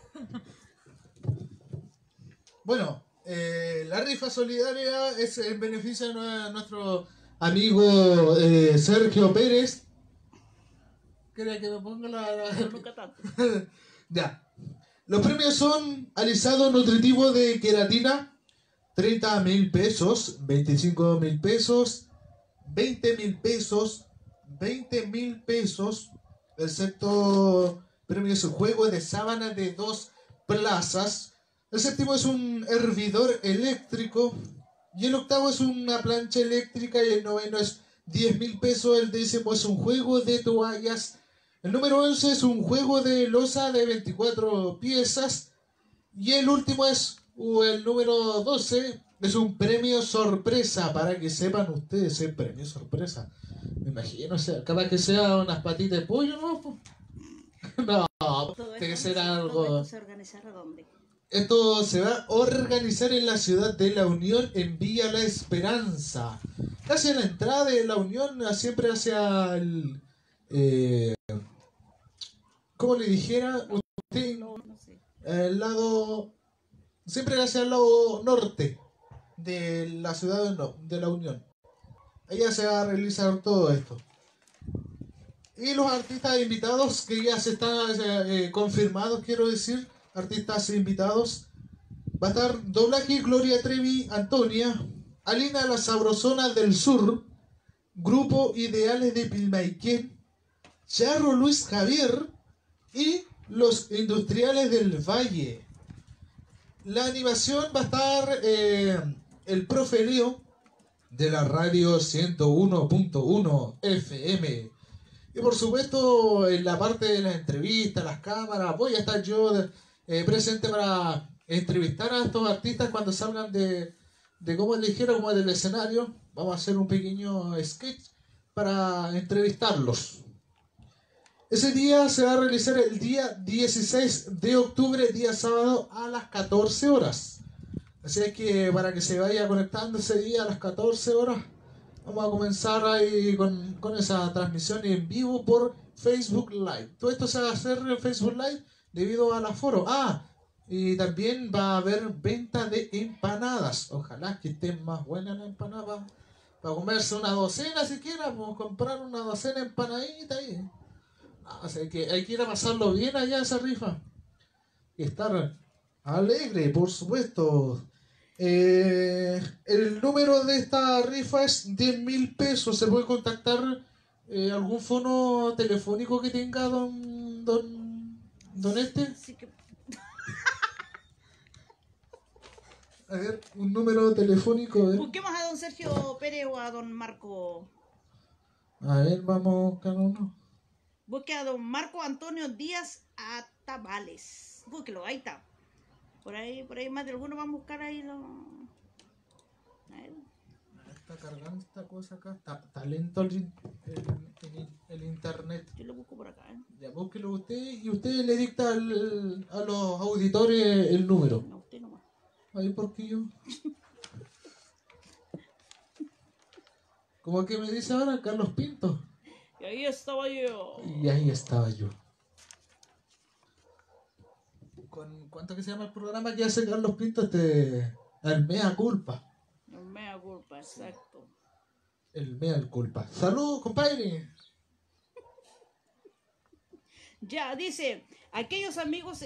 Bueno, la rifa solidaria es en beneficio de nuestro amigo Sergio Pérez. ¿Quería que me ponga Nunca tanto. Ya. Los premios son alisado nutritivo de queratina, 30.000 pesos, 25.000 pesos, 20.000 pesos, 20.000 pesos. El sexto premio es un juego de sábana de 2 plazas. El séptimo es un hervidor eléctrico. Y el octavo es una plancha eléctrica. Y el noveno es 10.000 pesos. El décimo es un juego de toallas. El número 11 es un juego de loza de 24 piezas. Y el último es, el número 12, es un premio sorpresa. Para que sepan ustedes, el premio sorpresa. Me imagino, o sea, capaz que sea unas patitas de pollo, ¿no? No, tiene que ser algo... ¿Todo esto se organizará dónde? Esto se va a organizar en la ciudad de La Unión, en Villa La Esperanza. Hacia la entrada de La Unión, siempre hacia el... ¿cómo le dijera usted? No sé. El lado... Siempre hacia el lado norte de la ciudad de La Unión. Allá se va a realizar todo esto. Y los artistas invitados que ya se están confirmados, quiero decir, artistas invitados. Va a estar Doblaje Gloria Trevi Antonia, Alina La Sabrosona del Sur, Grupo Ideales de Pilmaiquén, Charro Luis Javier y Los Industriales del Valle. La animación va a estar el profe Leo de la radio 101.1 FM. Y por supuesto, en la parte de las entrevistas, las cámaras, voy a estar yo presente para entrevistar a estos artistas cuando salgan de cómo les dijera, como del escenario. Vamos a hacer un pequeño sketch para entrevistarlos. Ese día se va a realizar el día 16 de octubre, día sábado, a las 14 horas. Así es que para que se vaya conectando ese día a las 14 horas, vamos a comenzar ahí con esa transmisión en vivo por Facebook Live. Todo esto se va a hacer en Facebook Live debido al aforo. Y también va a haber venta de empanadas. Ojalá que estén más buenas las empanadas para comerse una docena siquiera. Podemos comprar una docena de empanaditas ahí. Así que hay que ir a pasarlo bien allá esa rifa. Y estar alegre, por supuesto. El número de esta rifa es 10.000 pesos. Se puede contactar algún fono telefónico que tenga don este. Sí que... A ver, un número telefónico. Busquemos a don Sergio Pérez o a don Marco. A ver, vamos cada uno. Busque a don Marco Antonio Díaz Atabales. Búsquelo, ahí está. Por ahí más de algunos van a buscar ahí los... A ver. Está cargando esta cosa acá. Está lento el internet. Yo lo busco por acá, ¿eh? Ya, búsquelo usted y usted le dicta a los auditores el número. No, usted nomás. Ahí porque yo. ¿Cómo que me dice ahora Carlos Pinto? Y ahí estaba yo. Y ahí estaba yo. ¿Cuánto que se llama el programa que hace Carlos Pinto? El Mea Culpa. No me da culpa, exacto. El Mea Culpa. Saludos, compadre. Ya, dice, aquellos amigos,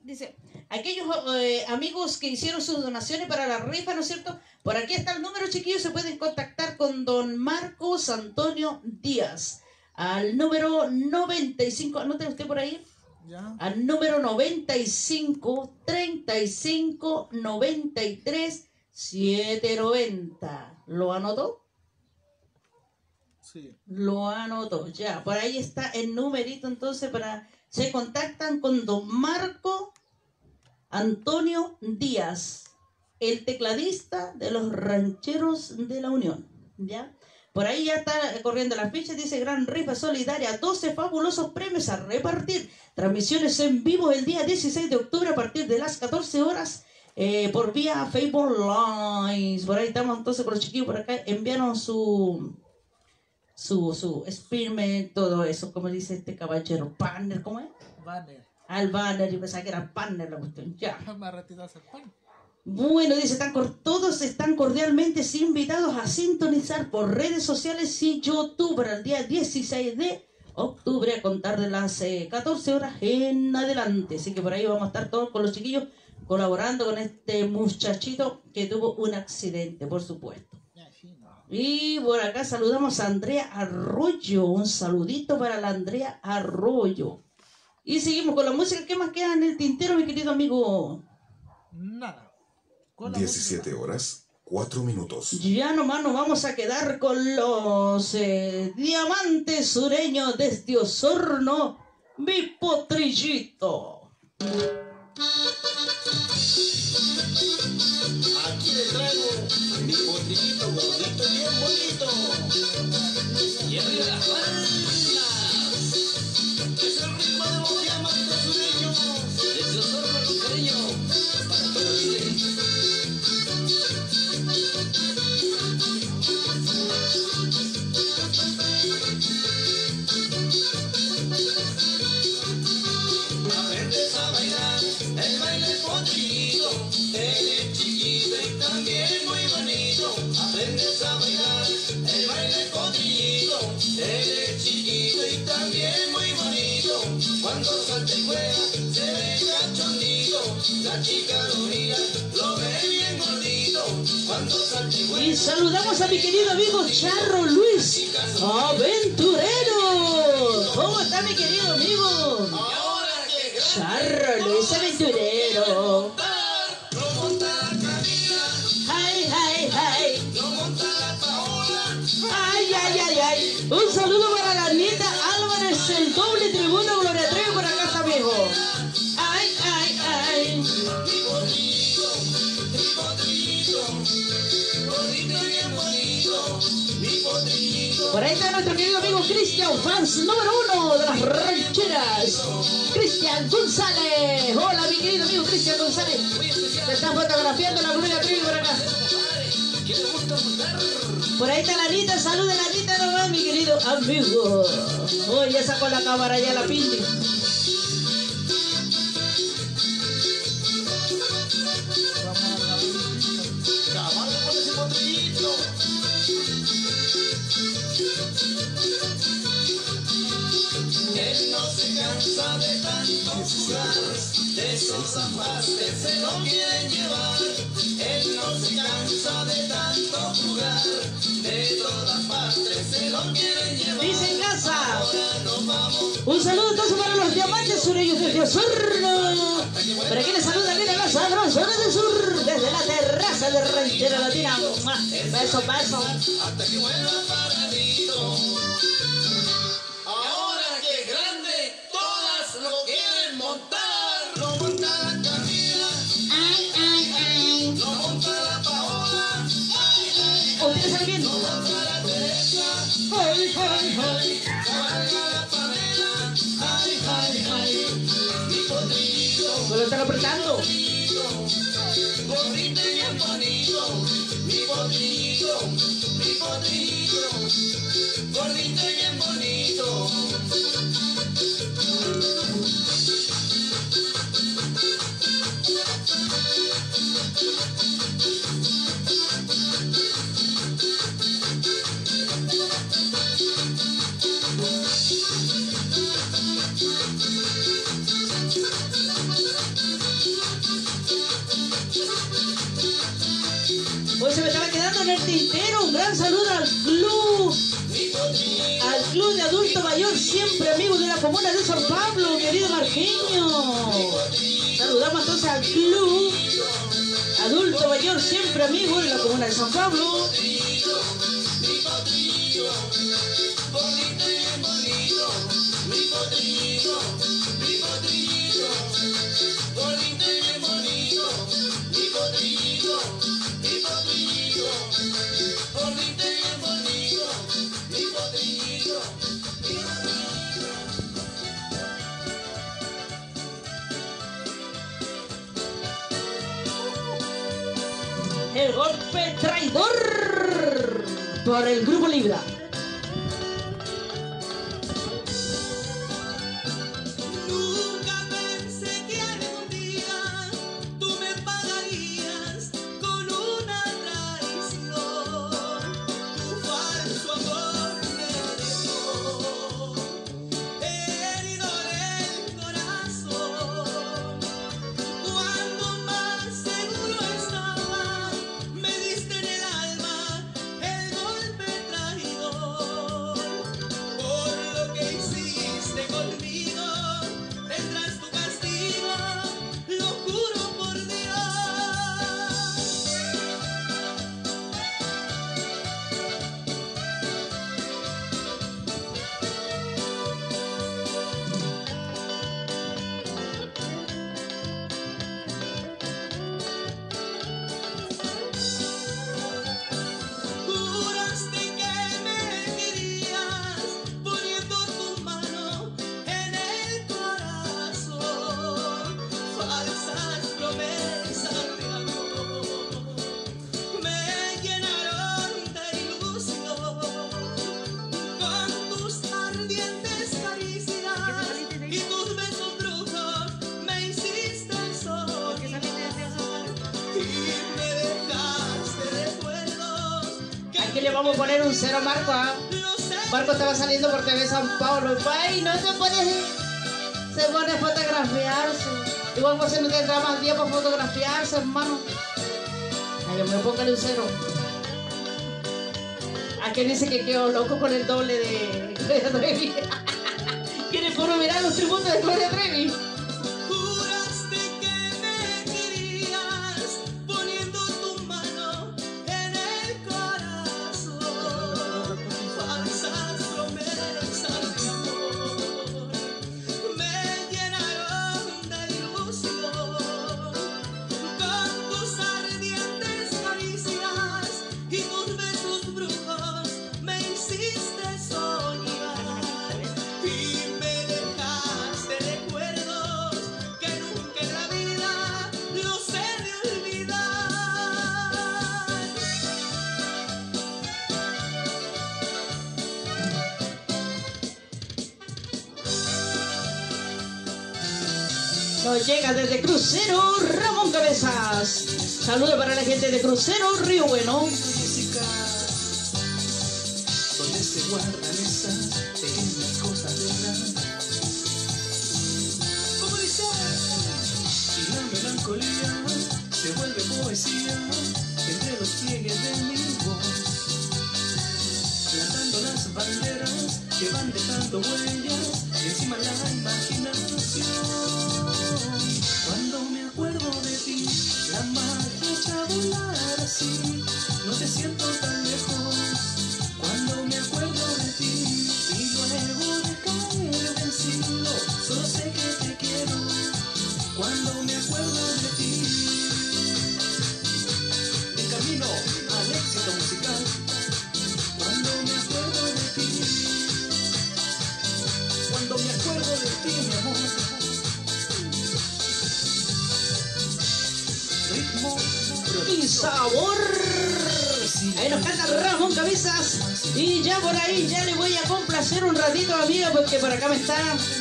amigos que hicieron sus donaciones para la rifa, ¿no es cierto? Por aquí está el número, chiquillos, se pueden contactar con don Marcos Antonio Díaz. Al número 95, anote usted por ahí. Ya. Al número 95 35 93 790. ¿Lo anotó? Sí. Lo anotó, ya. Por ahí está el numerito, entonces, para... Se contactan con don Marco Antonio Díaz, el tecladista de los Rancheros de la Unión, ¿ya? Por ahí ya está corriendo la ficha, dice gran rifa solidaria, 12 fabulosos premios a repartir. Transmisiones en vivo el día 16 de octubre a partir de las 14 horas por vía Facebook Live. Por ahí estamos entonces con los chiquillos por acá, enviaron su experiment, todo eso, como dice este caballero, banner, ¿cómo es? Banner. El banner, yo pensaba que era banner la cuestión, ya. Más ratito hace pan. Bueno, dice, todos están cordialmente invitados a sintonizar por redes sociales y YouTube para el día 16 de octubre a contar de las 14 horas en adelante. Así que por ahí vamos a estar todos con los chiquillos colaborando con este muchachito que tuvo un accidente, por supuesto. Y por acá saludamos a Andrea Arroyo. Un saludito para la Andrea Arroyo. Y seguimos con la música. ¿Qué más queda en el tintero, mi querido amigo? Nada. 17 horas, 4 minutos. Ya nomás nos vamos a quedar con los diamantes sureños desde Osorno, mi potrillito. Aquí le traigo mi potrillito gordito y bien bonito. Y arriba las palmas. Es el ritmo de los diamantes sureños. Desde Osorno el cariño. Para que lo olvide. Aprendes a bailar el baile potrillito. Eres chiquito y también muy bonito. Aprendes a bailar el baile potrillito. Eres chiquito y también muy bonito. Cuando salta y juega se ve cachondito. La chica lo mira, lo ve bien gordito. Cuando salta y juega. Y saludamos a mi querido amigo Charro Luis Aventurero. ¿Cómo está mi querido amigo? Ahora que Charro Luis Aventurero. lo monta la Camila, Ay, ay, ay. lo monta la Paola. Ay, ay, ay, ay. Un saludo para la nieta Álvaro Por ahí está nuestro querido amigo Cristian, fans número 1 de las rancheras, Cristian González. Hola, mi querido amigo Cristian González. Se está fotografiando la Gloria Trevi por acá. Por ahí está la Anita, saluda la Anita nomás, mi querido amigo. Oh, ya sacó la cámara, ya la pinche. Él no se cansa de tanto jugar, de todas partes se lo quieren llevar. Él no se cansa de tanto jugar, de todas partes se lo quieren llevar. Dice en casa. Ahora nos vamos. Un saludo entonces para los diamantes sureños desde Osorno. Para quienes saludan bien a las sabrosas del sur, desde la terraza de Ranchera Latina. Beso, beso. Hasta que vuelva paradito. Ahora que es grande, todas lo quieren montar. Lo monta la Camila, Ay, ay, ay. lo monta la Paola, Ustedes saben bien. lo monta la Teresa, Ay, ay, ay. cabalga la Pamela, ay, ay, ay. Mi potrillo, Me lo están apretando. gordito y bien bonito. Mi potrillo, mi potrillo, gordito y bien bonito. Hoy se me estaba quedando en el tintero. Un gran saludo al club de adulto mayor, siempre amigo de la comuna de San Pablo, querido Marqueño. Saludamos entonces al club adulto mayor, siempre amigo de la comuna de San Pablo. El golpe traidor por el Grupo Libra. Nunca pensé que algún día tú me pagarías con una traición. Tu falso amor me dejó herido del corazón. Cuando más seguro estaba, me diste en el alma el golpe traidor. Por lo que hiciste conmigo, tendrás tu castigo, lo juro por Dios. Juraste que me querías, poniendo tu mano en el corazón. Falsas promesas de amor me llenaron de ilusión. Con tus ardientes caricias y tus besos brujos me hiciste sol. Y me dejaste recuerdos que Aquí le vamos a poner un cero a Marco, ¿ah? no sé. Marco estaba saliendo por TV San Paulo. Ay, no se pone a fotografiarse. Igual pues no tendrá más día para fotografiarse, hermano. Ay, yo me póngale un cero. ¿A quién dice que quedó loco con el doble de Gloria Trevi? ¿Quiere puro mirar los tributos de Gloria Trevi? Juraste que me querías, poniendo tu mano en el corazón. Falsas promesas de amor me llenaron de ilusión. Con tus ardientes caricias y tus besos brujos me hiciste Nos llega desde Crucero Ramón Cabezas. Saludos para la gente de Crucero Río Bueno. Jessica, donde se guardan esas pequeñas cosas de verdad. Como dice, y la melancolía se vuelve poesía entre los pliegues de mi voz, plantando las banderas que van dejando huellas encima la imaginación. Cuando me acuerdo de ti, la magia echa a volar así, no te siento tan lejos. Cuando me acuerdo de ti y luego de caer vencido, solo sé que te quiero. Cuando me acuerdo de ti, en camino al éxito musical. Cuando me acuerdo de ti, cuando me acuerdo de ti, mi amor. Ritmo Y sabor. Ahí nos canta Ramón Cabezas. Y ya por ahí ya le voy a complacer un ratito, amiga, porque por acá me está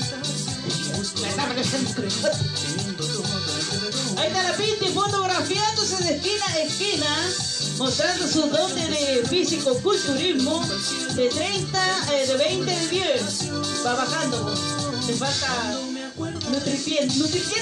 ahí está la Pinti fotografiándose de esquina a esquina, mostrando su dote de físico-culturismo de 30, de 20, de 10. Va bajando. Le falta nutriente.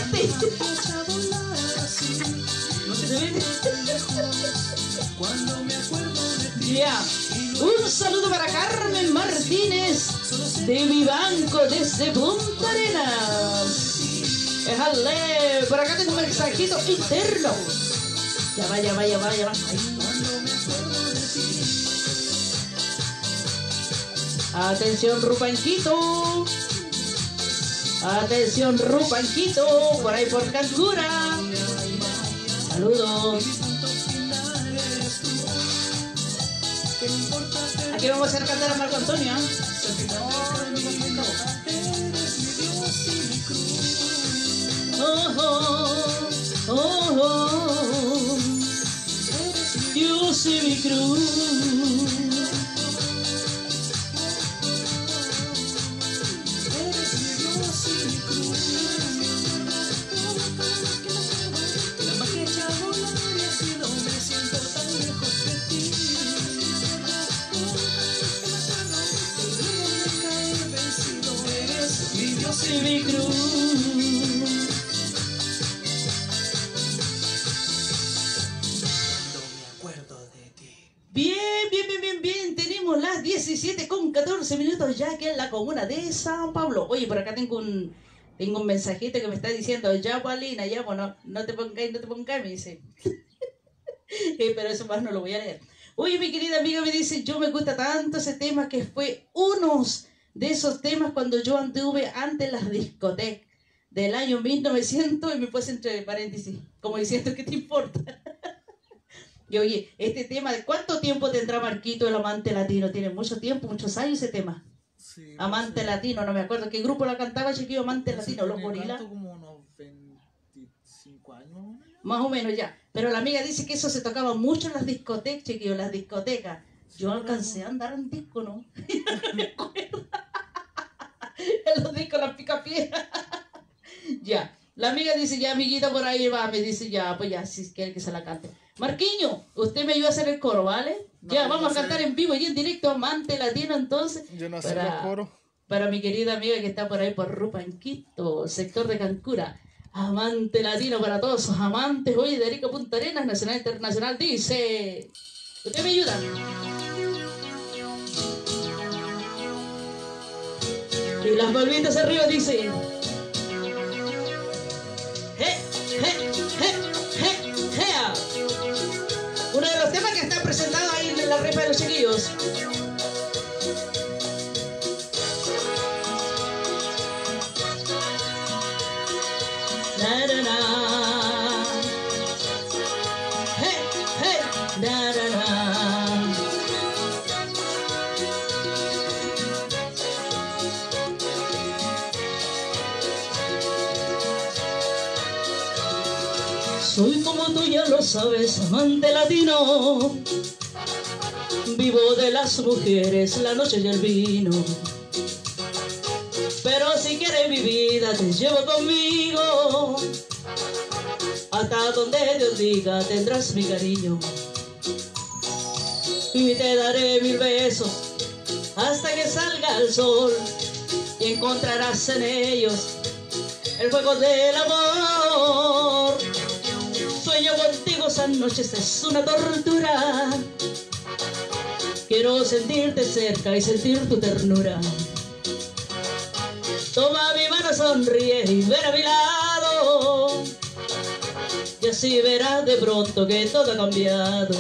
Ya. Un saludo para Carmen Martínez de Vivanco desde Punta Arenas. Déjale, por acá tengo un mensajito interno. Ya va. Ahí. Atención, Rupanquito. Atención, Rupanquito. Por ahí por Cancura. Saludos. Aquí vamos a hacer cantar a Marco Antonio. Dios y mi cruz. Y mi cruz. Cuando me acuerdo de ti. Bien. Tenemos las 17:14 ya aquí en la comuna de San Pablo. Oye, por acá tengo un mensajito que me está diciendo, ya, Paulina, ya, bueno, no te pongáis, me dice. Pero eso más no lo voy a leer. Oye, mi querida amiga me dice, yo me gusta tanto ese tema que fue unos de esos temas cuando yo anduve ante las discotecas del año 1900 y me puse entre paréntesis, como diciendo, ¿qué te importa? Y oye, este tema, ¿de cuánto tiempo tendrá Marquito, el amante latino? Tiene mucho tiempo, muchos años ese tema. Sí, Amante latino, no me acuerdo qué grupo la cantaba, chiquillo, Amante latino, los gorilas. Como unos 25 años. Más o menos ya. Pero la amiga dice que eso se tocaba mucho en las discotecas, chiquillo, las discotecas. Yo alcancé a andar en disco, ¿no? Me acuerdo. En los discos, las picapiedras. Ya. La amiga dice, ya, amiguita, por ahí va. Me dice, ya, pues ya, si quiere que se la cante. Marquiño, usted me ayuda a hacer el coro, ¿vale? No, ya, vamos no a cantar en vivo y en directo, Amante Latino, entonces. Yo no sé los coros. Para mi querida amiga que está por ahí por Rupanquito, sector de Cancura. Amante Latino para todos sus amantes. Hoy de Arica Punta Arenas, nacional e internacional, dice... ¿Usted me ayuda? Y las palmitas arriba dice... Uno de los temas que está presentado ahí en la rifa de los chiquillos. Na, na, na. Na, na, na. Soy como tú ya lo sabes, amante latino, vivo de las mujeres, la noche y el vino. Pero si quieres mi vida te llevo conmigo, hasta donde Dios diga tendrás mi cariño. Y te daré 1000 besos hasta que salga el sol, y encontrarás en ellos el fuego del amor. Sueño contigo esas noches, es una tortura. Quiero sentirte cerca y sentir tu ternura. Toma mi mano, sonríe y ven a mi lado, y así verás de pronto que todo ha cambiado.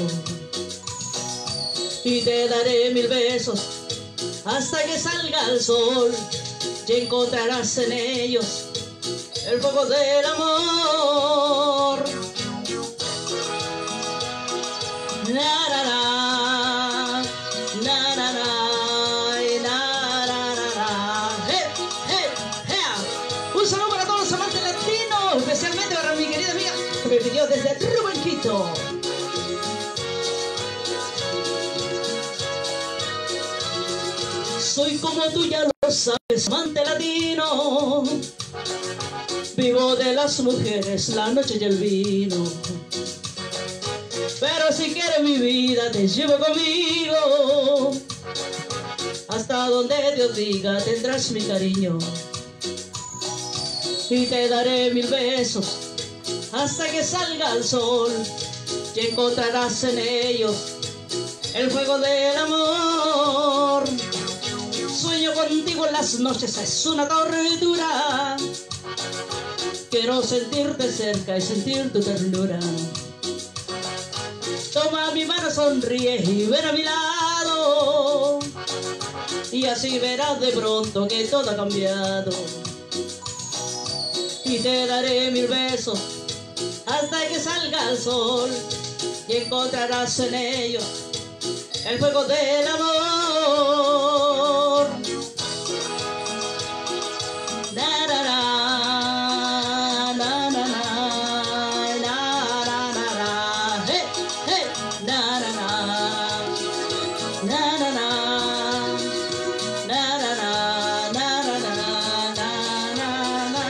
Y te daré 1000 besos hasta que salga el sol, y encontrarás en ellos el fuego del amor. Na, na, na, na, na, na, na, na, na. Un saludo para todos los amantes latinos, especialmente para mi querida amiga que me pidió desde Rubenquito. Soy como tú, ya lo sabes, amante latino. Vivo de las mujeres, la noche y el vino. Pero si quieres mi vida te llevo conmigo, hasta donde Dios diga tendrás mi cariño. Y te daré 1000 besos hasta que salga el sol, y encontrarás en ellos el fuego del amor. Sueño contigo en las noches, es una tortura. Quiero sentirte cerca y sentir tu ternura. Toma mi mano, sonríe y ven a mi lado, y así verás de pronto que todo ha cambiado. Y te daré 1000 besos hasta que salga el sol, y encontrarás en ellos el fuego del amor. Na, na, na, na, na, na, na, na, na, na. Hey, hey. Na, na, na, na, na, na, na, na, na, na, na, na, na.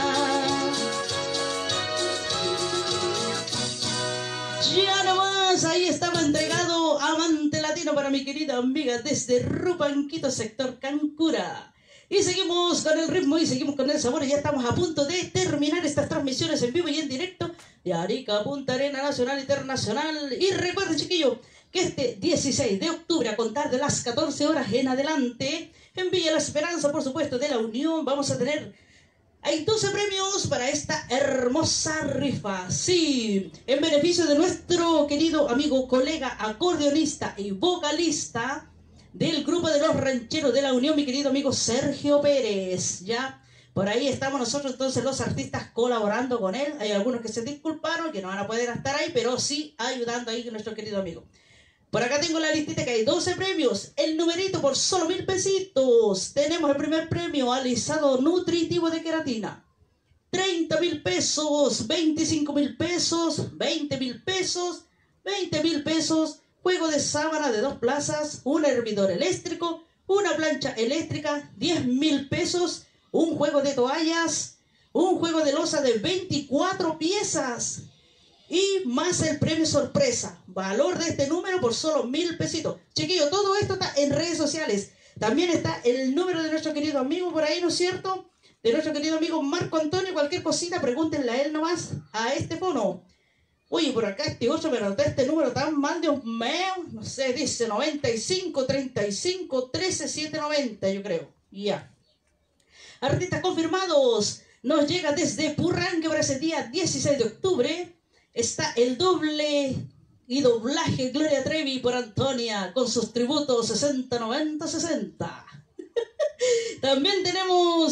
Ya nomás, ahí estaba entregado Amante Latino para mi querida amiga desde Rupanquito, sector Cancura. Y seguimos con el ritmo y seguimos con el sabor. Ya estamos a punto de terminar estas transmisiones en vivo y en directo de Arica, Punta Arena, nacional, internacional. Y recuerden, chiquillos, que este 16 de octubre, a contar de las 14 horas en adelante, en Villa La Esperanza, por supuesto, de La Unión, vamos a tener... Hay 12 premios para esta hermosa rifa. Sí, en beneficio de nuestro querido amigo, colega, acordeonista y vocalista del grupo de los rancheros de La Unión, mi querido amigo Sergio Pérez. Ya, por ahí estamos nosotros entonces los artistas colaborando con él. Hay algunos que se disculparon, que no van a poder estar ahí, pero sí ayudando ahí con nuestro querido amigo. Por acá tengo la listita que hay 12 premios. El numerito por solo 1000 pesitos. Tenemos el primer premio, alisado nutritivo de queratina. 30.000 pesos, 25.000 pesos, 20.000 pesos, 20.000 pesos, juego de sábana de 2 plazas, un hervidor eléctrico, una plancha eléctrica, 10.000 pesos, un juego de toallas, un juego de loza de 24 piezas. Y más el premio sorpresa. Valor de este número por solo 1000 pesitos. Chiquillos, todo esto está en redes sociales. También está el número de nuestro querido amigo por ahí, ¿no es cierto? De nuestro querido amigo Marco Antonio. Cualquier cosita, pregúntenle a él nomás, a este fono. Oye, por acá este 8 me anoté este número tan mal, Dios mío. No sé, dice 95 35 13 790, yo creo. Ya. Artistas confirmados. Nos llega desde Purranque para ese día 16 de octubre. Está el doble y doblaje Gloria Trevi por Antonia con sus tributos 60, 90, 60. También tenemos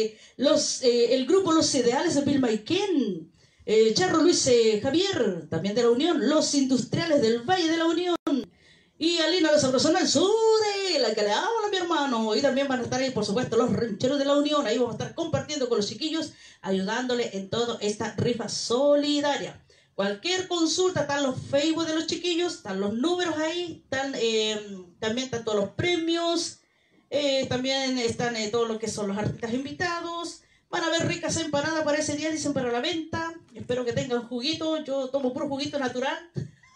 el grupo Los Ideales de Vilma y Ken, Charro Luis Javier, también de La Unión, Los Industriales del Valle de La Unión, y Alina la Sabrosona del Sude, la que le habla a mi hermano. Y también van a estar ahí, por supuesto, los rancheros de La Unión. Ahí vamos a estar compartiendo con los chiquillos, ayudándole en toda esta rifa solidaria. Cualquier consulta, están los Facebook de los chiquillos, están los números ahí, están, también están todos los premios. También están todo lo que son los artistas invitados. Van a haber ricas empanadas para ese día, dicen, para la venta. Espero que tengan juguito. Yo tomo puro juguito natural.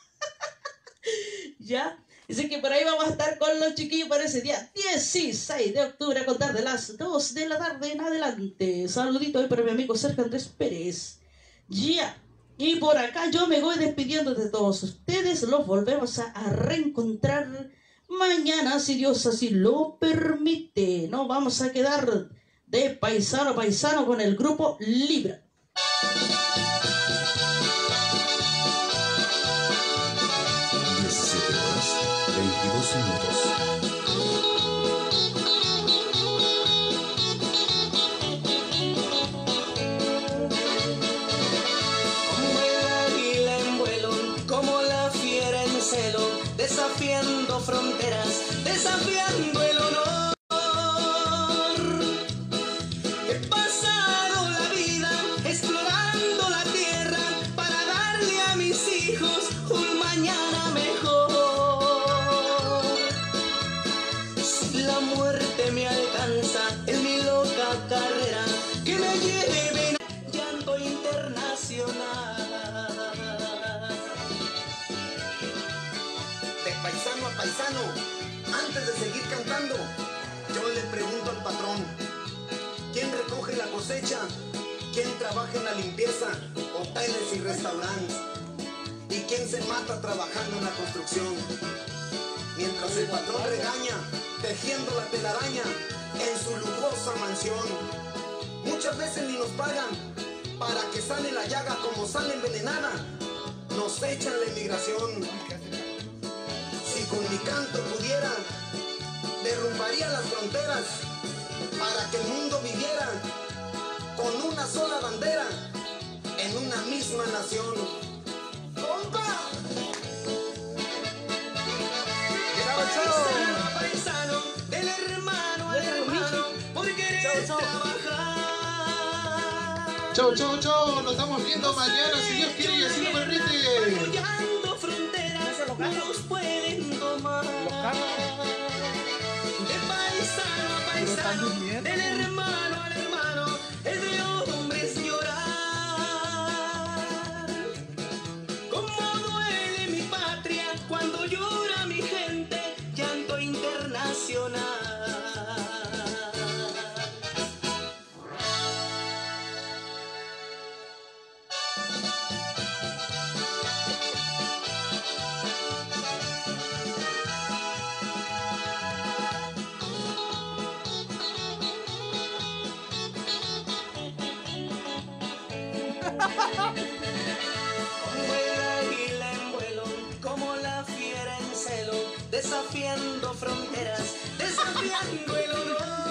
¿Ya? Así que por ahí vamos a estar con los chiquillos para ese día 16 de octubre a contar de las 2 de la tarde en adelante. Saludito ahí para mi amigo Sergio Andrés Pérez. Ya. Y por acá yo me voy despidiendo de todos ustedes. Los volvemos a reencontrar mañana, si Dios así lo permite. Nos vamos a quedar de paisano a paisano con el grupo Libra. 17 horas, 22 minutos. Como el águila en vuelo, como la fiera en celo, desafiando fronteras, desafiando el honor. He pasado la vida explorando la tierra para darle a mis hijos un mañana mejor. Si la muerte me alcanza en mi loca carrera, que me lleven a llanto internacional. De paisano a paisano, antes de seguir cantando, yo le pregunto al patrón, ¿quién recoge la cosecha? ¿Quién trabaja en la limpieza, hoteles y restaurantes? ¿Y quién se mata trabajando en la construcción? Mientras el patrón regaña, tejiendo la telaraña en su lujosa mansión. Muchas veces ni nos pagan, para que sale la llaga como sale envenenada, nos echan la inmigración. Si con mi canto pudiera, derrumbaría las fronteras para que el mundo viviera con una sola bandera en una misma nación. ¡Compa! Paisano, paisano, del hermano al hermano, por querer trabajar. Chau, chau, chau. Nos estamos viendo mañana, si Dios quiere y así lo permite. Apoyando fronteras, no nos pueden tomar. De paisano a paisano, del hermano al hermano, es de hombres llorar. Cómo duele mi patria cuando llora mi gente, llanto internacional. Como el águila en vuelo, como la fiera en celo, desafiando fronteras, desafiando el honor.